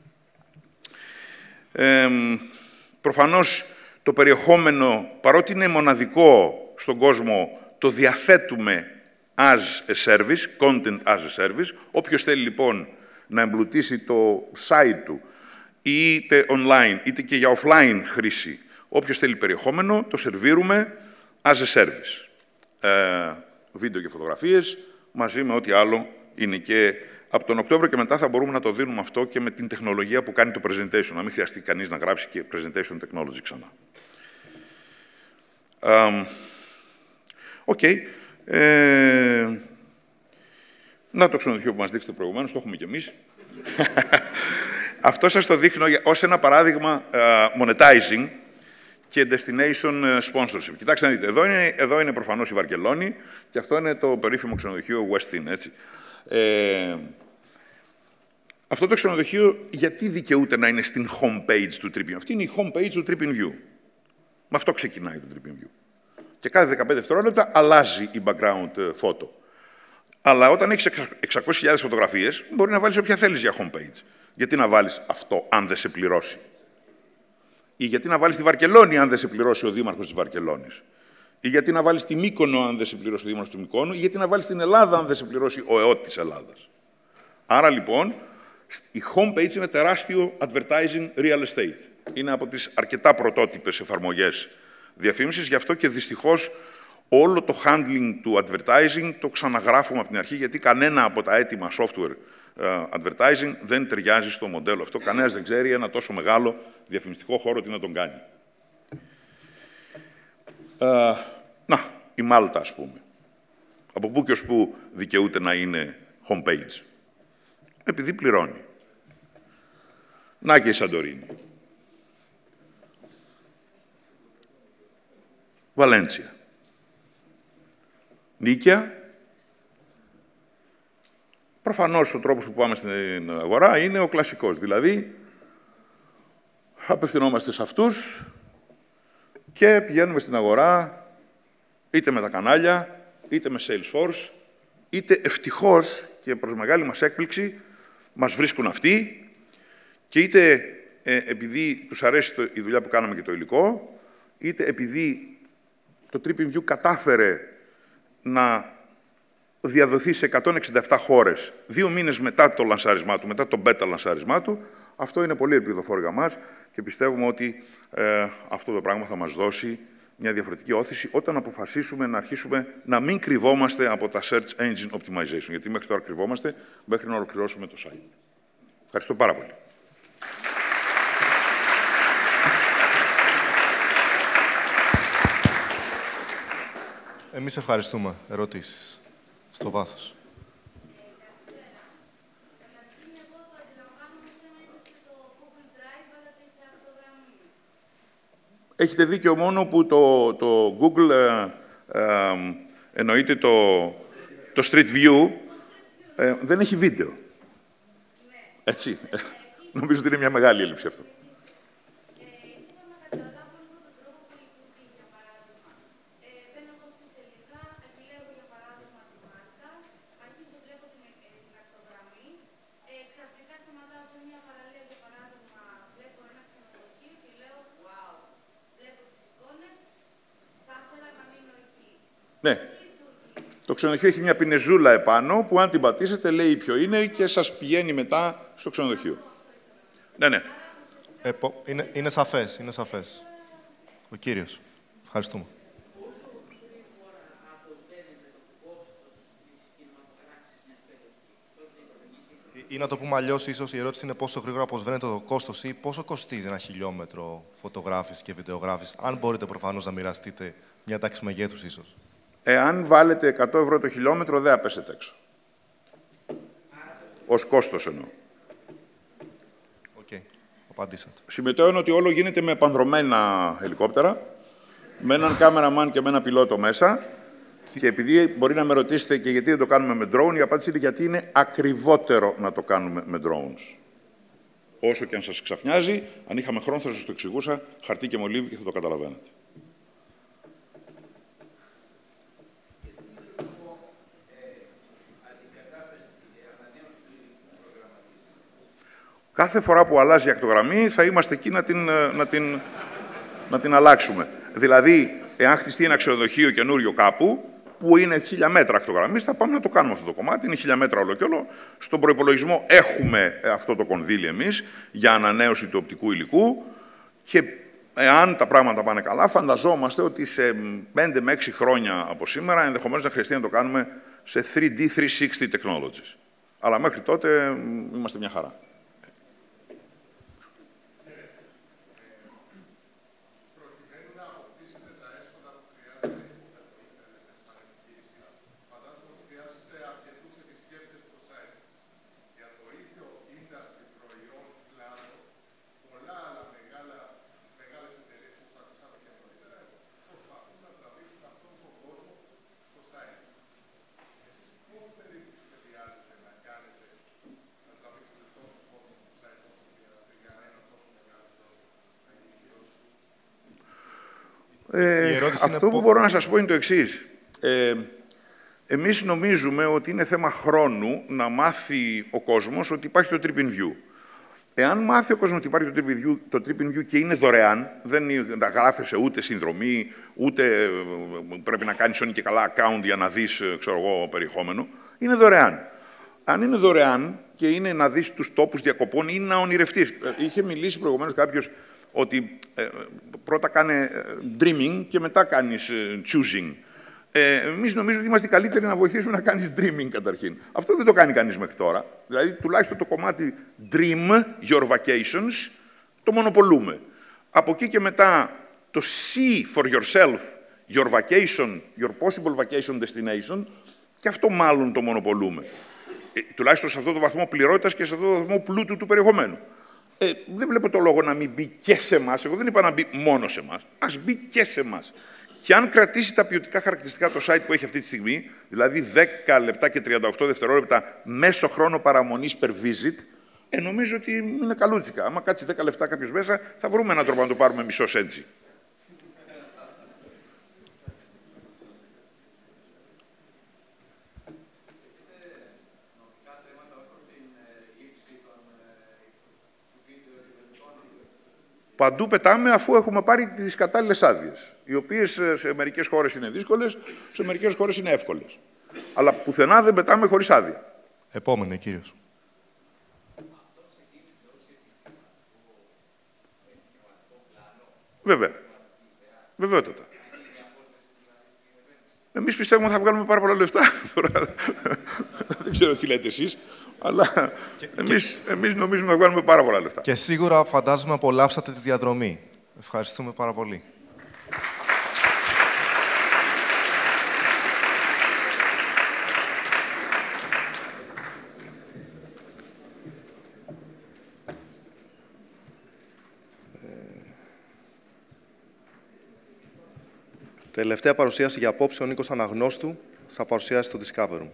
Προφανώς το περιεχόμενο, παρότι είναι μοναδικό στον κόσμο, το διαθέτουμε as a service, content as a service. Όποιος θέλει λοιπόν να εμπλουτίσει το site του, είτε online, είτε και για offline χρήση, Όποιος θέλει περιεχόμενο, το σερβίρουμε as a service. Βίντεο και φωτογραφίες, μαζί με ό,τι άλλο είναι. Και από τον Οκτώβριο και μετά θα μπορούμε να το δίνουμε αυτό και με την τεχνολογία που κάνει το presentation, να μην χρειαστεί κανείς να γράψει και presentation technology ξανά. Να το ξενοδοχείο που μας δείξετε προηγουμένως, το έχουμε κι εμείς. Αυτό σας το δείχνω ως ένα παράδειγμα monetizing και destination sponsorship. Κοιτάξτε να δείτε, εδώ είναι προφανώς η Βαρκελόνη και αυτό είναι το περίφημο ξενοδοχείο Westin, έτσι. Αυτό το ξενοδοχείο γιατί δικαιούται να είναι στην homepage του TripInView? Αυτή είναι η homepage του TripInView. Με αυτό ξεκινάει το TripInView. Και κάθε 15 δευτερόλεπτα αλλάζει η background φώτο. Αλλά όταν έχεις 600.000 φωτογραφίες, μπορεί να βάλεις όποια θέλεις για homepage. Γιατί να βάλεις αυτό αν δεν σε πληρώσει? Ή γιατί να βάλεις τη Βαρκελόνη αν δεν σε πληρώσει ο δήμαρχος της Βαρκελόνης? Ή γιατί να βάλεις τη Μύκονο αν δεν σε πληρώσει ο δήμαρχος του Μυκόνου? Ή γιατί να βάλεις την Ελλάδα αν δεν σε πληρώσει ο ΕΟΤ της Ελλάδας? Άρα λοιπόν, η homepage είναι τεράστιο advertising real estate. Είναι από τις αρκετά πρωτότυπες εφαρμογές διαφήμισης, γι' αυτό και δυστυχώς όλο το handling του advertising το ξαναγράφουμε από την αρχή, γιατί κανένα από τα έτοιμα software advertising δεν ταιριάζει στο μοντέλο αυτό. Κανένας δεν ξέρει ένα τόσο μεγάλο διαφημιστικό χώρο τι να τον κάνει. Η Μάλτα, ας πούμε. Από πού και ως πού δικαιούται να είναι homepage? Επειδή πληρώνει. Να και η Σαντορίνη. Βαλέντσια. Νίκαια. Προφανώς ο τρόπος που πάμε στην αγορά είναι ο κλασικός. Δηλαδή, απευθυνόμαστε σε αυτούς και πηγαίνουμε στην αγορά είτε με τα κανάλια, είτε με Salesforce, είτε ευτυχώς και προς μεγάλη μας έκπληξη μας βρίσκουν αυτοί και είτε επειδή τους αρέσει η δουλειά που κάναμε και το υλικό, είτε επειδή το TripInView κατάφερε να διαδοθεί σε 167 χώρες 2 μήνες μετά το λανσάρισμά του, μετά το beta λανσάρισμά του. Αυτό είναι πολύ ελπιδοφόρο για μας και πιστεύουμε ότι αυτό το πράγμα θα μας δώσει μια διαφορετική όθηση όταν αποφασίσουμε να αρχίσουμε να μην κρυβόμαστε από τα Search Engine Optimization, γιατί μέχρι τώρα κρυβόμαστε μέχρι να ολοκληρώσουμε το site. Ευχαριστώ πάρα πολύ. Εμείς ευχαριστούμε. Ερωτήσεις στο βάθος. Έχετε δίκιο μόνο που το Google εννοείται το Street View δεν έχει βίντεο. Έτσι. Νομίζω ότι είναι μια μεγάλη έλλειψη αυτό. Ναι. Το ξενοδοχείο έχει μια πινεζούλα επάνω που αν την πατήσετε λέει ποιο είναι και σας πηγαίνει μετά στο ξενοδοχείο. Ναι, ναι. Είναι σαφές, είναι σαφές. Ο κύριος. Ευχαριστούμε. Ή να το πούμε αλλιώς, ίσως η ερώτηση είναι πόσο γρήγορα αποσβαίνεται το κόστος ή πόσο κοστίζει ένα χιλιόμετρο φωτογράφηση και βιντεογράφηση. Αν μπορείτε προφανώς να μοιραστείτε μια τάξη μεγέθους ίσως. Εάν βάλετε 100 ευρώ το χιλιόμετρο, δεν θα πέσετε έξω. Ως κόστος εννοώ. Οκ, απαντήσατε. Συμμετέχω ότι όλο γίνεται με επανδρομένα ελικόπτερα, με έναν κάμεραμαν και με ένα πιλότο μέσα. Και επειδή μπορεί να με ρωτήσετε και γιατί δεν το κάνουμε με drone, η απάντηση είναι γιατί είναι ακριβότερο να το κάνουμε με drones. Όσο και αν σας ξαφνιάζει, αν είχαμε χρόνο θα σας το εξηγούσα, χαρτί και μολύβι και θα το καταλαβαίνετε. Κάθε φορά που αλλάζει η ακτογραμμή θα είμαστε εκεί να την αλλάξουμε. Δηλαδή, εάν χτιστεί ένα ξενοδοχείο καινούριο κάπου, που είναι 1000 μέτρα ακτογραμμής, θα πάμε να το κάνουμε αυτό το κομμάτι. Είναι 1000 μέτρα όλο και όλο. Στον προϋπολογισμό έχουμε αυτό το κονδύλι εμείς για ανανέωση του οπτικού υλικού και εάν τα πράγματα πάνε καλά, φανταζόμαστε ότι σε 5 με 6 χρόνια από σήμερα ενδεχομένως να χρειαστεί να το κάνουμε σε 3D 360 technologies. Αλλά μέχρι τότε είμαστε μια χαρά. Αυτό που μπορώ να σας πω είναι το εξής. Εμείς νομίζουμε ότι είναι θέμα χρόνου να μάθει ο κόσμος ότι υπάρχει το TripInView. Εάν μάθει ο κόσμος ότι υπάρχει το TripInView και είναι δωρεάν, δεν γράφεσαι ούτε συνδρομή, ούτε πρέπει να κάνεις όνει και καλά account για να δεις, ξέρω εγώ, περιεχόμενο, είναι δωρεάν. Αν είναι δωρεάν και είναι να δεις τους τόπους διακοπών ή να ονειρευτείς. Είχε μιλήσει προηγουμένως κάποιος ότι πρώτα κάνε dreaming και μετά κάνεις choosing. Εμείς νομίζουμε ότι είμαστε καλύτεροι να βοηθήσουμε να κάνεις dreaming καταρχήν. Αυτό δεν το κάνει κανείς μέχρι τώρα. Δηλαδή, τουλάχιστον το κομμάτι dream, your vacations, το μονοπολούμε. Από εκεί και μετά, το see for yourself, your vacation, your possible vacation destination, και αυτό μάλλον το μονοπολούμε. Τουλάχιστον σε αυτό το βαθμό πληρότητας και σε αυτό το βαθμό πλούτου του περιεχομένου. Δεν βλέπω το λόγο να μην μπει και σε εμάς. Εγώ δεν είπα να μπει μόνο σε εμάς. Ας μπει και σε εμάς. Και αν κρατήσει τα ποιοτικά χαρακτηριστικά το site που έχει αυτή τη στιγμή, δηλαδή 10 λεπτά και 38 δευτερόλεπτα μέσο χρόνο παραμονής per visit, νομίζω ότι είναι καλούτσικα. Άμα κάτσει 10 λεπτά κάποιος μέσα, θα βρούμε έναν τρόπο να το πάρουμε μισό σέντσι. Παντού πετάμε αφού έχουμε πάρει τις κατάλληλες άδειες, οι οποίες σε μερικές χώρες είναι δύσκολες, σε μερικές χώρες είναι εύκολες. Αλλά πουθενά δεν πετάμε χωρίς άδεια. Επόμενη, κύριος. Βέβαια. Βεβαιότατα. Εμείς πιστεύουμε ότι θα βγάλουμε πάρα πολλά λεφτά. Δεν ξέρω τι λέτε εσείς, αλλά εμείς νομίζουμε ότι θα βγάλουμε πάρα πολλά λεφτά. Και σίγουρα φαντάζομαι απολαύσατε τη διαδρομή. Ευχαριστούμε πάρα πολύ. Τελευταία παρουσίαση για απόψε, ο Νίκος Αναγνώστου θα παρουσιάσει το Discover Room.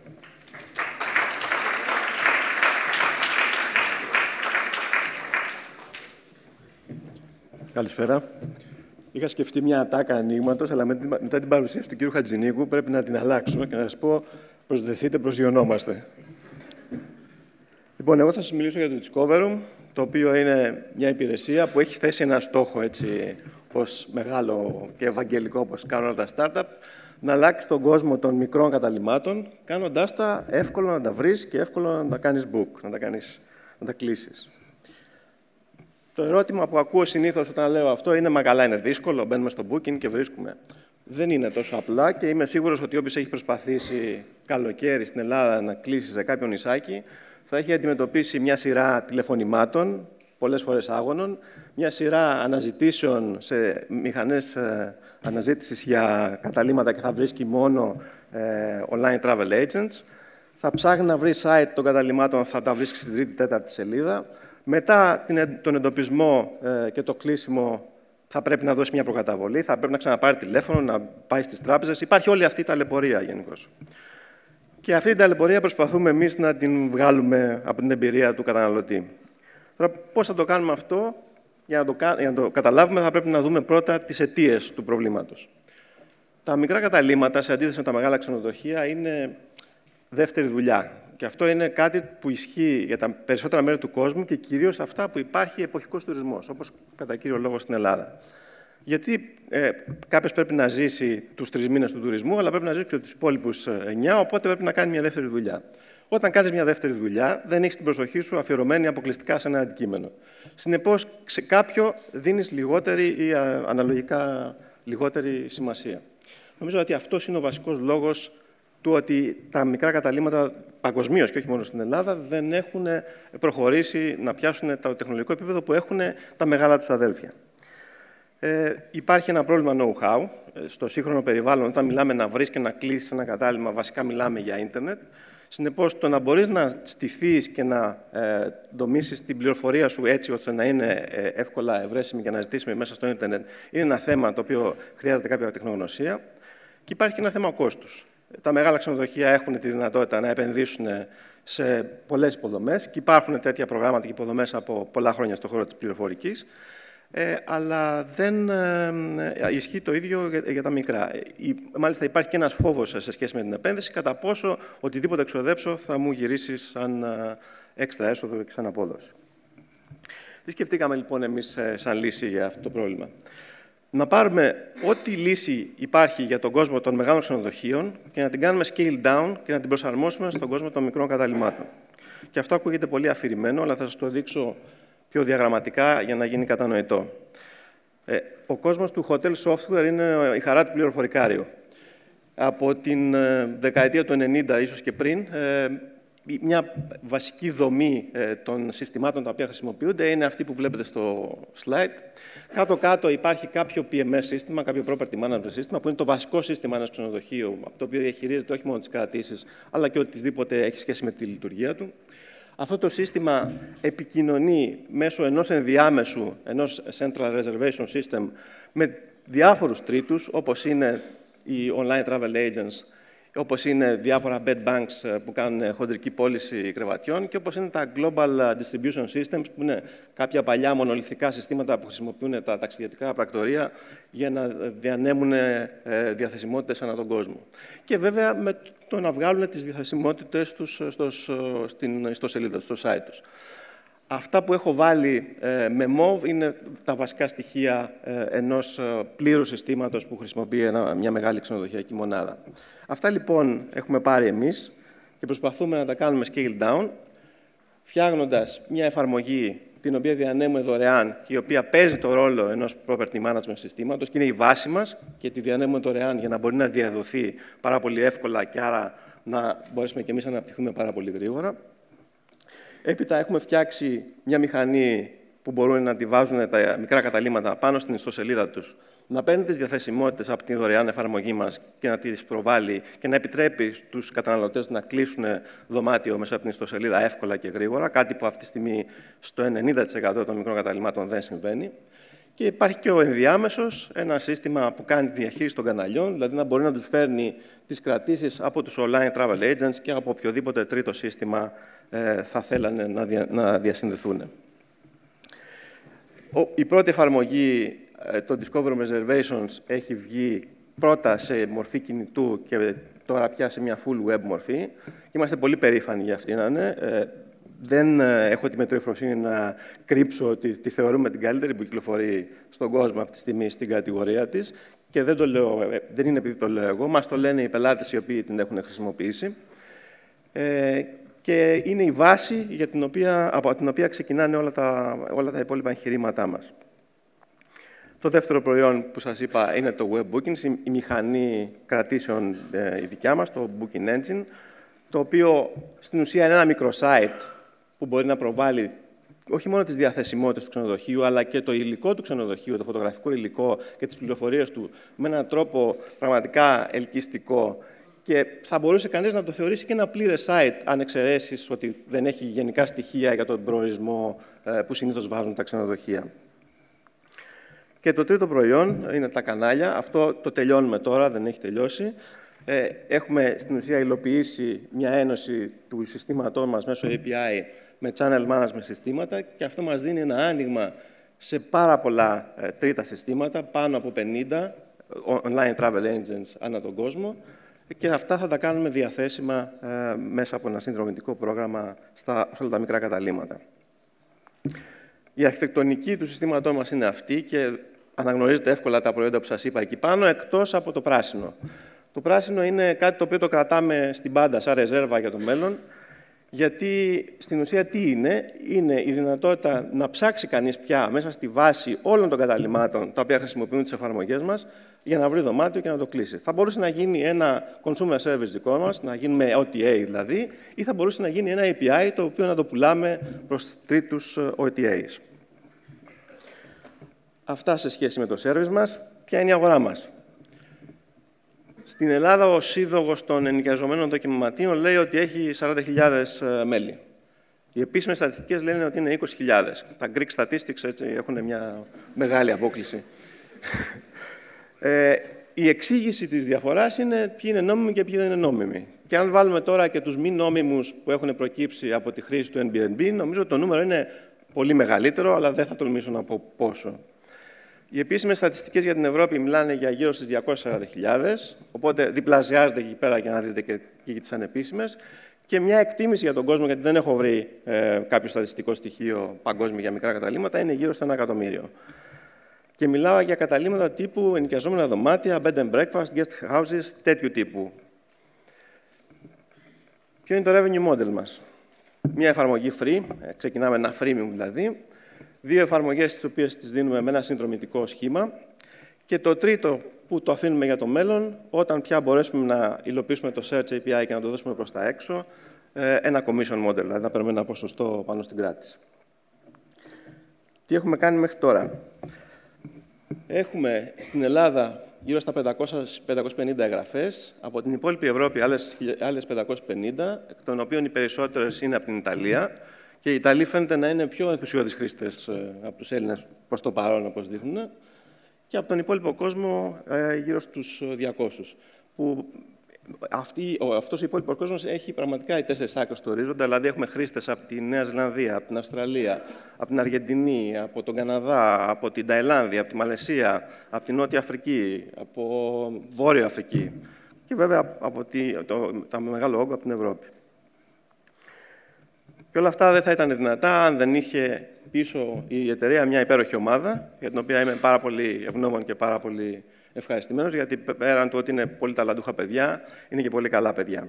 Καλησπέρα. Είχα σκεφτεί μια ατάκα ανοίγματος, αλλά μετά την παρουσίαση του κ. Χατζηνίκου πρέπει να την αλλάξω και να σας πω προσδεθείτε, προσγειωνόμαστε. Λοιπόν, εγώ θα σας μιλήσω για το Discover Room, το οποίο είναι μια υπηρεσία που έχει θέσει ένα στόχο έτσι, ως μεγάλο και ευαγγελικό, όπως κάνουν όλα τα startup, να αλλάξει τον κόσμο των μικρών καταλυμάτων, κάνοντάς τα εύκολο να τα βρεις και εύκολο να τα κάνεις book, να τα κλείσεις. Το ερώτημα που ακούω συνήθως όταν λέω αυτό είναι «Μα καλά, είναι δύσκολο, μπαίνουμε στο booking και βρίσκουμε». Δεν είναι τόσο απλά και είμαι σίγουρος ότι όποιος έχει προσπαθήσει καλοκαίρι στην Ελλάδα να κλείσει σε κάποιο νησάκι θα έχει αντιμετωπίσει μια σειρά τηλεφωνημάτων, πολλές φορές άγωνων, μια σειρά αναζητήσεων σε μηχανές αναζήτησης για καταλύματα και θα βρίσκει μόνο online travel agents. Θα ψάχνει να βρει site των καταλυμάτων, θα τα βρίσκει στην τρίτη, τέταρτη σελίδα. Μετά τον εντοπισμό και το κλείσιμο θα πρέπει να δώσει μια προκαταβολή, θα πρέπει να ξαναπάρει τηλέφωνο, να πάει στις τράπεζες. Υπάρχει όλη αυτή η ταλαιπωρία γενικώς. Και αυτή την ταλαιπωρία προσπαθούμε εμείς να την βγάλουμε από την εμπειρία του καταναλωτή. Τώρα, πώς θα το κάνουμε αυτό? Για να το καταλάβουμε θα πρέπει να δούμε πρώτα τις αιτίες του προβλήματος. Τα μικρά καταλύματα, σε αντίθεση με τα μεγάλα ξενοδοχεία, είναι δεύτερη δουλειά. Και αυτό είναι κάτι που ισχύει για τα περισσότερα μέρη του κόσμου και κυρίως αυτά που υπάρχει εποχικός τουρισμός, όπως κατά κύριο λόγο στην Ελλάδα. Γιατί κάποιος πρέπει να ζήσει τους 3 μήνες του τουρισμού, αλλά πρέπει να ζήσει και τους υπόλοιπους 9, οπότε πρέπει να κάνει μια δεύτερη δουλειά. Όταν κάνεις μια δεύτερη δουλειά, δεν έχεις την προσοχή σου αφιερωμένη αποκλειστικά σε ένα αντικείμενο. Συνεπώς, σε κάποιο δίνεις λιγότερη ή αναλογικά λιγότερη σημασία. Νομίζω ότι αυτός είναι ο βασικός λόγος του ότι τα μικρά καταλύματα παγκοσμίως και όχι μόνο στην Ελλάδα δεν έχουν προχωρήσει να πιάσουν το τεχνολογικό επίπεδο που έχουν τα μεγάλα τους αδέλφια. Υπάρχει ένα πρόβλημα know-how. Στο σύγχρονο περιβάλλον, όταν μιλάμε να βρεις και να κλείσεις ένα κατάλυμμα, βασικά μιλάμε για ίντερνετ. Συνεπώς, το να μπορείς να στηθείς και να δομήσεις την πληροφορία σου έτσι ώστε να είναι εύκολα ευρέσιμη και αναζητήσιμη μέσα στο ίντερνετ είναι ένα θέμα το οποίο χρειάζεται κάποια τεχνογνωσία. Και υπάρχει και ένα θέμα κόστους. Τα μεγάλα ξενοδοχεία έχουν τη δυνατότητα να επενδύσουν σε πολλές υποδομές και υπάρχουν τέτοια προγράμματα και υποδομές από πολλά χρόνια στον χώρο της πληροφορικής. Αλλά δεν ισχύει το ίδιο για τα μικρά. Μάλιστα υπάρχει και ένας φόβος σε σχέση με την επένδυση, κατά πόσο οτιδήποτε εξοδέψω θα μου γυρίσει σαν έξτρα έσοδο και σαν απόδοση. Τι σκεφτήκαμε λοιπόν εμείς σαν λύση για αυτό το πρόβλημα? Να πάρουμε ό,τι λύση υπάρχει για τον κόσμο των μεγάλων ξενοδοχείων και να την κάνουμε scale down και να την προσαρμόσουμε στον κόσμο των μικρών καταλυμάτων. Και αυτό ακούγεται πολύ αφηρημένο, αλλά θα σας το δείξω πιο διαγραμματικά για να γίνει κατανοητό. Ο κόσμος του hotel software είναι η χαρά του πληροφορικάριου. Από την δεκαετία του 90, ίσως και πριν, μια βασική δομή των συστημάτων τα οποία χρησιμοποιούνται είναι αυτή που βλέπετε στο slide. Κάτω-κάτω υπάρχει κάποιο PMS σύστημα, κάποιο property management σύστημα, που είναι το βασικό σύστημα ενός ξενοδοχείου, το οποίο διαχειρίζεται όχι μόνο τις κρατήσεις, αλλά και οτιδήποτε έχει σχέση με τη λειτουργία του. Αυτό το σύστημα επικοινωνεί μέσω ενός ενδιάμεσου, ενός Central Reservation System, με διάφορους τρίτους, όπως είναι οι online travel agents, όπως είναι διάφορα bed banks που κάνουν χοντρική πώληση κρεβατιών και όπως είναι τα Global Distribution Systems, που είναι κάποια παλιά μονολιθικά συστήματα που χρησιμοποιούν τα ταξιδιωτικά πρακτορεία για να διανέμουν διαθεσιμότητες ανά τον κόσμο. Και βέβαια με το να βγάλουν τις διαθεσιμότητες τους στην ιστοσελίδα, στο site τους. Αυτά που έχω βάλει με MOV είναι τα βασικά στοιχεία ενός πλήρου συστήματος που χρησιμοποιεί μια μεγάλη ξενοδοχειακή μονάδα. Αυτά λοιπόν έχουμε πάρει εμείς και προσπαθούμε να τα κάνουμε scale down, φτιάχνοντας μια εφαρμογή την οποία διανέμουμε δωρεάν και η οποία παίζει το ρόλο ενός property management συστήματος και είναι η βάση μας και τη διανέμουμε δωρεάν για να μπορεί να διαδοθεί πάρα πολύ εύκολα και άρα να μπορέσουμε και εμείς να αναπτυχθούμε πάρα πολύ γρήγορα. Έπειτα έχουμε φτιάξει μια μηχανή που μπορούν να τη βάζουν τα μικρά καταλύματα πάνω στην ιστοσελίδα τους, να παίρνει τις διαθεσιμότητες από την δωρεάν εφαρμογή μας και να τις προβάλλει και να επιτρέπει στους καταναλωτές να κλείσουν δωμάτιο μέσα από την ιστοσελίδα εύκολα και γρήγορα, κάτι που αυτή τη στιγμή στο 90% των μικρών καταλυμάτων δεν συμβαίνει. Και υπάρχει και ο ενδιάμεσος, ένα σύστημα που κάνει τη διαχείριση των καναλιών, δηλαδή να μπορεί να τους φέρνει τις κρατήσεις από τους online travel agents και από οποιοδήποτε τρίτο σύστημα θα θέλανε να διασυνδεθούν. Η πρώτη εφαρμογή, το Discover Reservations, έχει βγει πρώτα σε μορφή κινητού και τώρα πια σε μια full web μορφή. Είμαστε πολύ περήφανοι για αυτήν. Δεν έχω τη μετριοφροσύνη να κρύψω ότι τη θεωρούμε την καλύτερη που κυκλοφορεί στον κόσμο αυτή τη στιγμή στην κατηγορία της. Και δεν είναι επειδή το λέω εγώ, μας το λένε οι πελάτες οι οποίοι την έχουν χρησιμοποιήσει. Και είναι η βάση από την οποία ξεκινάνε όλα τα υπόλοιπα εγχειρήματά μας. Το δεύτερο προϊόν που σας είπα είναι το Web Bookings, η μηχανή κρατήσεων η δικιά μας, το Booking Engine, το οποίο στην ουσία είναι ένα μικρό site που μπορεί να προβάλλει όχι μόνο τις διαθεσιμότητες του ξενοδοχείου, αλλά και το υλικό του ξενοδοχείου, το φωτογραφικό υλικό και τις πληροφορίες του με έναν τρόπο πραγματικά ελκυστικό. Και θα μπορούσε κανείς να το θεωρήσει και ένα πλήρες site, αν εξαιρέσεις ότι δεν έχει γενικά στοιχεία για τον προορισμό που συνήθως βάζουν τα ξενοδοχεία. Και το τρίτο προϊόν είναι τα κανάλια. Αυτό το τελειώνουμε τώρα, δεν έχει τελειώσει. Έχουμε στην ουσία υλοποιήσει μια ένωση του συστήματός μας μέσω API με channel management συστήματα και αυτό μας δίνει ένα άνοιγμα σε πάρα πολλά τρίτα συστήματα, πάνω από 50 online travel agents ανά τον κόσμο, και αυτά θα τα κάνουμε διαθέσιμα μέσα από ένα συνδρομητικό πρόγραμμα σε όλα τα μικρά καταλύματα. Η αρχιτεκτονική του συστήματός μας είναι αυτή και αναγνωρίζετε εύκολα τα προϊόντα που σας είπα εκεί πάνω, εκτός από το πράσινο. Το πράσινο είναι κάτι το οποίο το κρατάμε στην πάντα σαν ρεζέρβα για το μέλλον. Γιατί στην ουσία τι είναι? Είναι η δυνατότητα να ψάξει κανείς πια μέσα στη βάση όλων των καταλυμάτων τα οποία χρησιμοποιούν τις εφαρμογές μας για να βρει δωμάτιο και να το κλείσει. Θα μπορούσε να γίνει ένα consumer service δικό μας, να γίνει με OTA δηλαδή, ή θα μπορούσε να γίνει ένα API το οποίο να το πουλάμε προς τρίτους OTAs. Αυτά σε σχέση με το service μας. Ποια είναι η αγορά μας? Στην Ελλάδα, ο σύλλογος των ενοικιαζομένων δοκιμαματίων λέει ότι έχει 40.000 μέλη. Οι επίσημες στατιστικές λένε ότι είναι 20.000. Τα Greek Statistics έτσι, έχουν μια μεγάλη απόκλιση. Η εξήγηση της διαφοράς είναι ποιοι είναι νόμιμοι και ποιοι δεν είναι νόμιμοι. Και αν βάλουμε τώρα και τους μη νόμιμους που έχουν προκύψει από τη χρήση του Airbnb, νομίζω ότι το νούμερο είναι πολύ μεγαλύτερο, αλλά δεν θα τολμήσω να πω πόσο. Οι επίσημες στατιστικές για την Ευρώπη μιλάνε για γύρω στις 240.000, οπότε διπλασιάζεται εκεί πέρα για να δείτε και τις ανεπίσημες. Και μια εκτίμηση για τον κόσμο, γιατί δεν έχω βρει κάποιο στατιστικό στοιχείο παγκόσμιο για μικρά καταλύματα, είναι γύρω στο 1 εκατομμύριο. Και μιλάω για καταλύματα τύπου ενοικιαζόμενα δωμάτια, bed and breakfast, guest houses, τέτοιου τύπου. Ποιο είναι το revenue model μας? Μια εφαρμογή free, ξεκινάμε ένα freemium δηλαδή, 2 εφαρμογές τις οποίες τις δίνουμε με ένα συνδρομητικό σχήμα και το τρίτο που το αφήνουμε για το μέλλον, όταν πια μπορέσουμε να υλοποιήσουμε το Search API και να το δώσουμε προς τα έξω, ένα commission model, δηλαδή να παίρνουμε ένα ποσοστό πάνω στην κράτηση. Τι έχουμε κάνει μέχρι τώρα? Έχουμε στην Ελλάδα γύρω στα 550 εγγραφές, από την υπόλοιπη Ευρώπη άλλες 550, εκ των οποίων οι περισσότερες είναι από την Ιταλία. Και οι Ιταλοί φαίνεται να είναι πιο ενθουσιώδεις χρήστες από τους Έλληνες προς το παρόν, όπως δείχνουν, και από τον υπόλοιπο κόσμο γύρω στους 200. Που αυτός ο υπόλοιπος κόσμος έχει πραγματικά οι 4 άκρες του ορίζοντα, δηλαδή έχουμε χρήστες από τη Νέα Ζηλανδία, από την Αυστραλία, από την Αργεντινή, από τον Καναδά, από την Ταϊλάνδη, από τη Μαλαισία, από την Νότια Αφρική, από Βόρεια Αφρική και βέβαια από τα μεγάλο όγκο από την Ευρώπη. Και όλα αυτά δεν θα ήταν δυνατά αν δεν είχε πίσω η εταιρεία μια υπέροχη ομάδα, για την οποία είμαι πάρα πολύ ευγνώμων και πάρα πολύ ευχαριστημένος, γιατί πέραν του ότι είναι πολύ ταλαντούχα παιδιά, είναι και πολύ καλά παιδιά.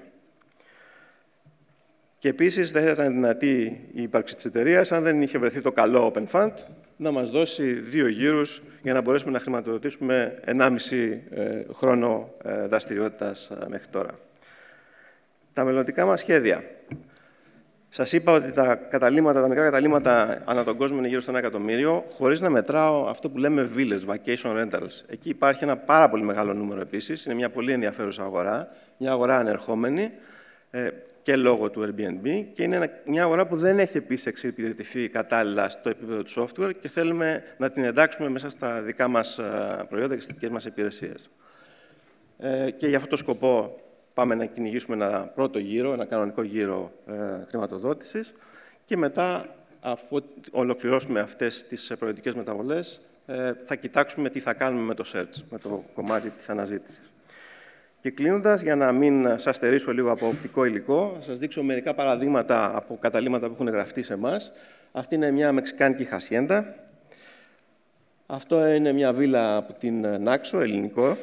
Και επίσης δεν θα ήταν δυνατή η ύπαρξη της εταιρείας αν δεν είχε βρεθεί το καλό Open Fund να μας δώσει 2 γύρους για να μπορέσουμε να χρηματοδοτήσουμε 1,5 χρόνο δραστηριότητας μέχρι τώρα. Τα μελλοντικά μας σχέδια. Σας είπα ότι τα μικρά καταλύματα ανά τον κόσμο είναι γύρω στο 1 εκατομμύριο, χωρίς να μετράω αυτό που λέμε villas, vacation rentals. Εκεί υπάρχει ένα πάρα πολύ μεγάλο νούμερο επίσης. Είναι μια πολύ ενδιαφέρουσα αγορά, μια αγορά ανερχόμενη και λόγω του Airbnb. Και είναι μια αγορά που δεν έχει επίσης εξυπηρετηθεί κατάλληλα στο επίπεδο του software και θέλουμε να την εντάξουμε μέσα στα δικά μας προϊόντα και στις δικές μας υπηρεσίες. Και για αυτό το σκοπό πάμε να κυνηγήσουμε ένα πρώτο γύρο, ένα κανονικό γύρο χρηματοδότησης και μετά, αφού ολοκληρώσουμε αυτές τις προϊόντικες μεταβολές, θα κοιτάξουμε τι θα κάνουμε με το search, με το κομμάτι της αναζήτησης. Και κλείνοντας, για να μην σας στερήσω λίγο από οπτικό υλικό, θα σας δείξω μερικά παραδείγματα από καταλύματα που έχουν γραφτεί σε εμάς. Αυτή είναι μια μεξικάνικη χασιέντα. Αυτό είναι μια βίλα από την Νάξο, ελληνικό.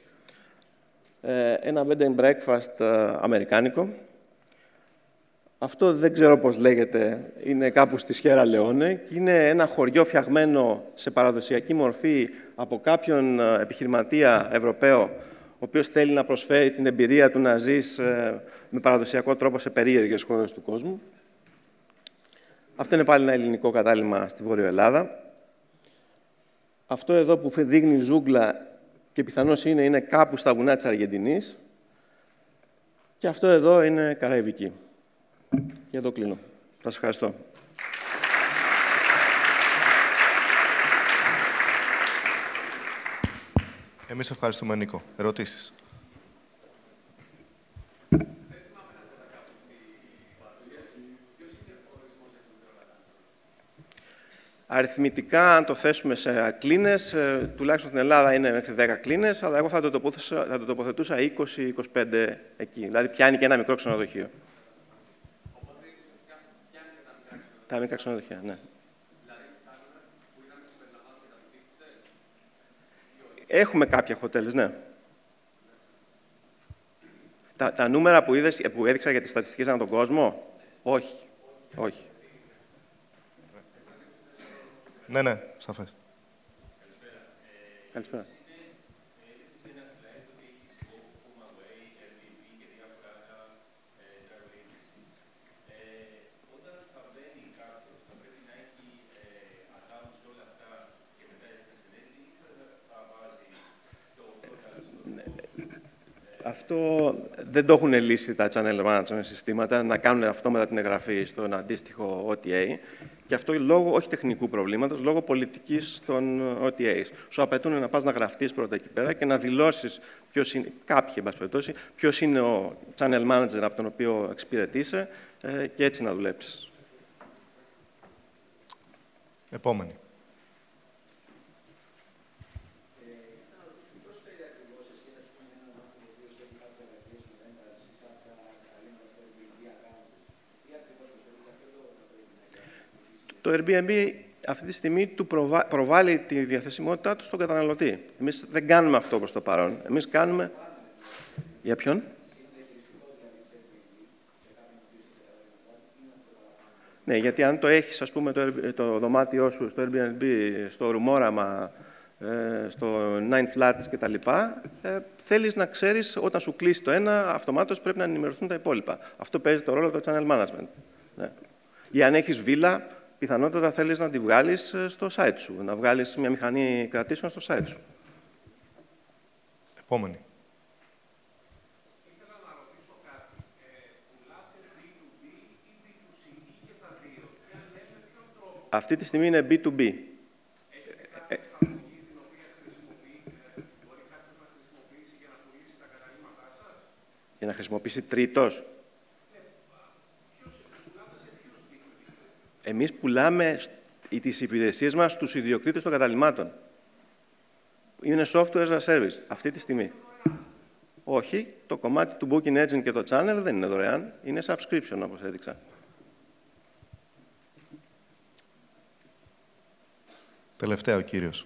Ένα bed and breakfast αμερικάνικο. Αυτό δεν ξέρω πώς λέγεται, είναι κάπου στη Σιέρα Λεόνε και είναι ένα χωριό φτιαγμένο σε παραδοσιακή μορφή από κάποιον επιχειρηματία Ευρωπαίο, ο οποίος θέλει να προσφέρει την εμπειρία του να ζεις με παραδοσιακό τρόπο σε περίεργες χώρες του κόσμου. Αυτό είναι πάλι ένα ελληνικό κατάλημα στη Βόρεια Ελλάδα. Αυτό εδώ που δείχνει ζούγκλα και πιθανώς είναι κάπου στα βουνά της Αργεντινής. Και αυτό εδώ είναι Καραϊβική. Και εδώ κλείνω. Σας ευχαριστώ. Εμείς ευχαριστούμε, Νίκο. Ερωτήσεις? Αριθμητικά, αν το θέσουμε σε κλίνες, τουλάχιστον στην Ελλάδα είναι μέχρι 10 κλίνες, αλλά εγώ θα το τοποθετούσα 20-25 εκεί. Δηλαδή, πιάνει και ένα μικρό ξενοδοχείο. Οπότε, ουσιαστικά, πιάνει και τα μικρά ξενοδοχεία. Τα μικρά ξενοδοχεία, ναι. Δηλαδή, τα νούμερα που είδαμε συμπεριλαμβάνουν και τα boutique. Έχουμε κάποια hotels, ναι. Τα νούμερα που έδειξα για τις στατιστικές ανά τον κόσμο, Όχι. Όχι. Ναι, σαφές. Καλησπέρα. Αυτό δεν το έχουν λύσει τα channel management συστήματα, να κάνουν αυτόματα την εγγραφή στον αντίστοιχο OTA. Και αυτό λόγω όχι τεχνικού προβλήματος, λόγω πολιτικής των OTAs. Σου απαιτούν να πας να γραφτείς πρώτα εκεί πέρα και να δηλώσεις ποιος είναι ο channel manager από τον οποίο εξυπηρετείσαι και έτσι να δουλέψεις. Επόμενη. Το Airbnb αυτή τη στιγμή του προβάλλει τη διαθεσιμότητά του στον καταναλωτή. Εμείς δεν κάνουμε αυτό προς το παρόν. Εμείς κάνουμε... Για ποιον? Ναι, γιατί αν το έχεις, ας πούμε, το δωμάτιό σου στο Airbnb, στο ρούμόραμα, στο 9 Flats κτλ., θέλεις να ξέρεις όταν σου κλείσει το ένα, αυτομάτως πρέπει να ενημερωθούν τα υπόλοιπα. Αυτό παίζει το ρόλο του channel management. Ναι. Ή αν έχεις βίλα, πιθανότατα θέλεις να τη βγάλεις στο site σου, να βγάλεις μια μηχανή κρατήσεων στο site σου. Επόμενη. Ήθελα να ρωτήσω κάτι. Πουλάτε B2B ή B2C ή και τα δύο? Και αν ναι, με ποιον τρόπο? Αυτή τη στιγμή είναι B2B. Έχετε κάποια εφαρμογή την οποία μπορεί κάποιος να χρησιμοποιήσει για να πουλήσει τα καταλήμματά σας? Για να χρησιμοποιήσει τρίτος. Εμείς πουλάμε τις υπηρεσίες μας στους ιδιοκτήτες των καταλυμάτων. Είναι software as a service, αυτή τη στιγμή. Όχι, το κομμάτι του Booking Agent και το channel δεν είναι δωρεάν, είναι subscription, όπως έδειξα. Τελευταία ο κύριος.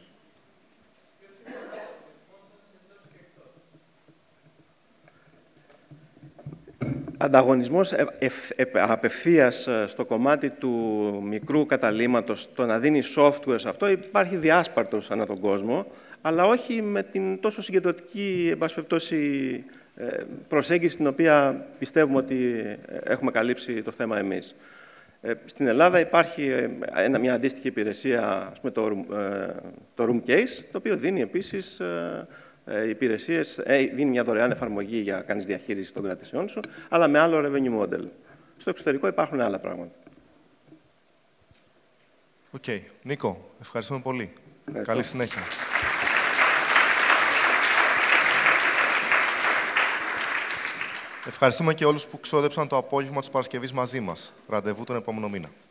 Ανταγωνισμός απευθείας στο κομμάτι του μικρού καταλύματος, το να δίνει software σε αυτό, υπάρχει διάσπαρτος ανά τον κόσμο, αλλά όχι με την τόσο συγκεντρωτική, εν πάση περιπτώσει, προσέγγιση την οποία πιστεύουμε ότι έχουμε καλύψει το θέμα εμείς. Στην Ελλάδα υπάρχει μια αντίστοιχη υπηρεσία, ας πούμε, το Roomcase, το οποίο δίνει επίσης υπηρεσίες, δίνει μια δωρεάν εφαρμογή για να κάνεις διαχείριση των κρατησιών σου, αλλά με άλλο revenue model. Στο εξωτερικό υπάρχουν άλλα πράγματα. Οκ. Νίκο, ευχαριστούμε πολύ. Καλή συνέχεια. Ευχαριστούμε και όλους που ξόδεψαν το απόγευμα της Παρασκευής μαζί μας. Ραντεβού τον επόμενο μήνα.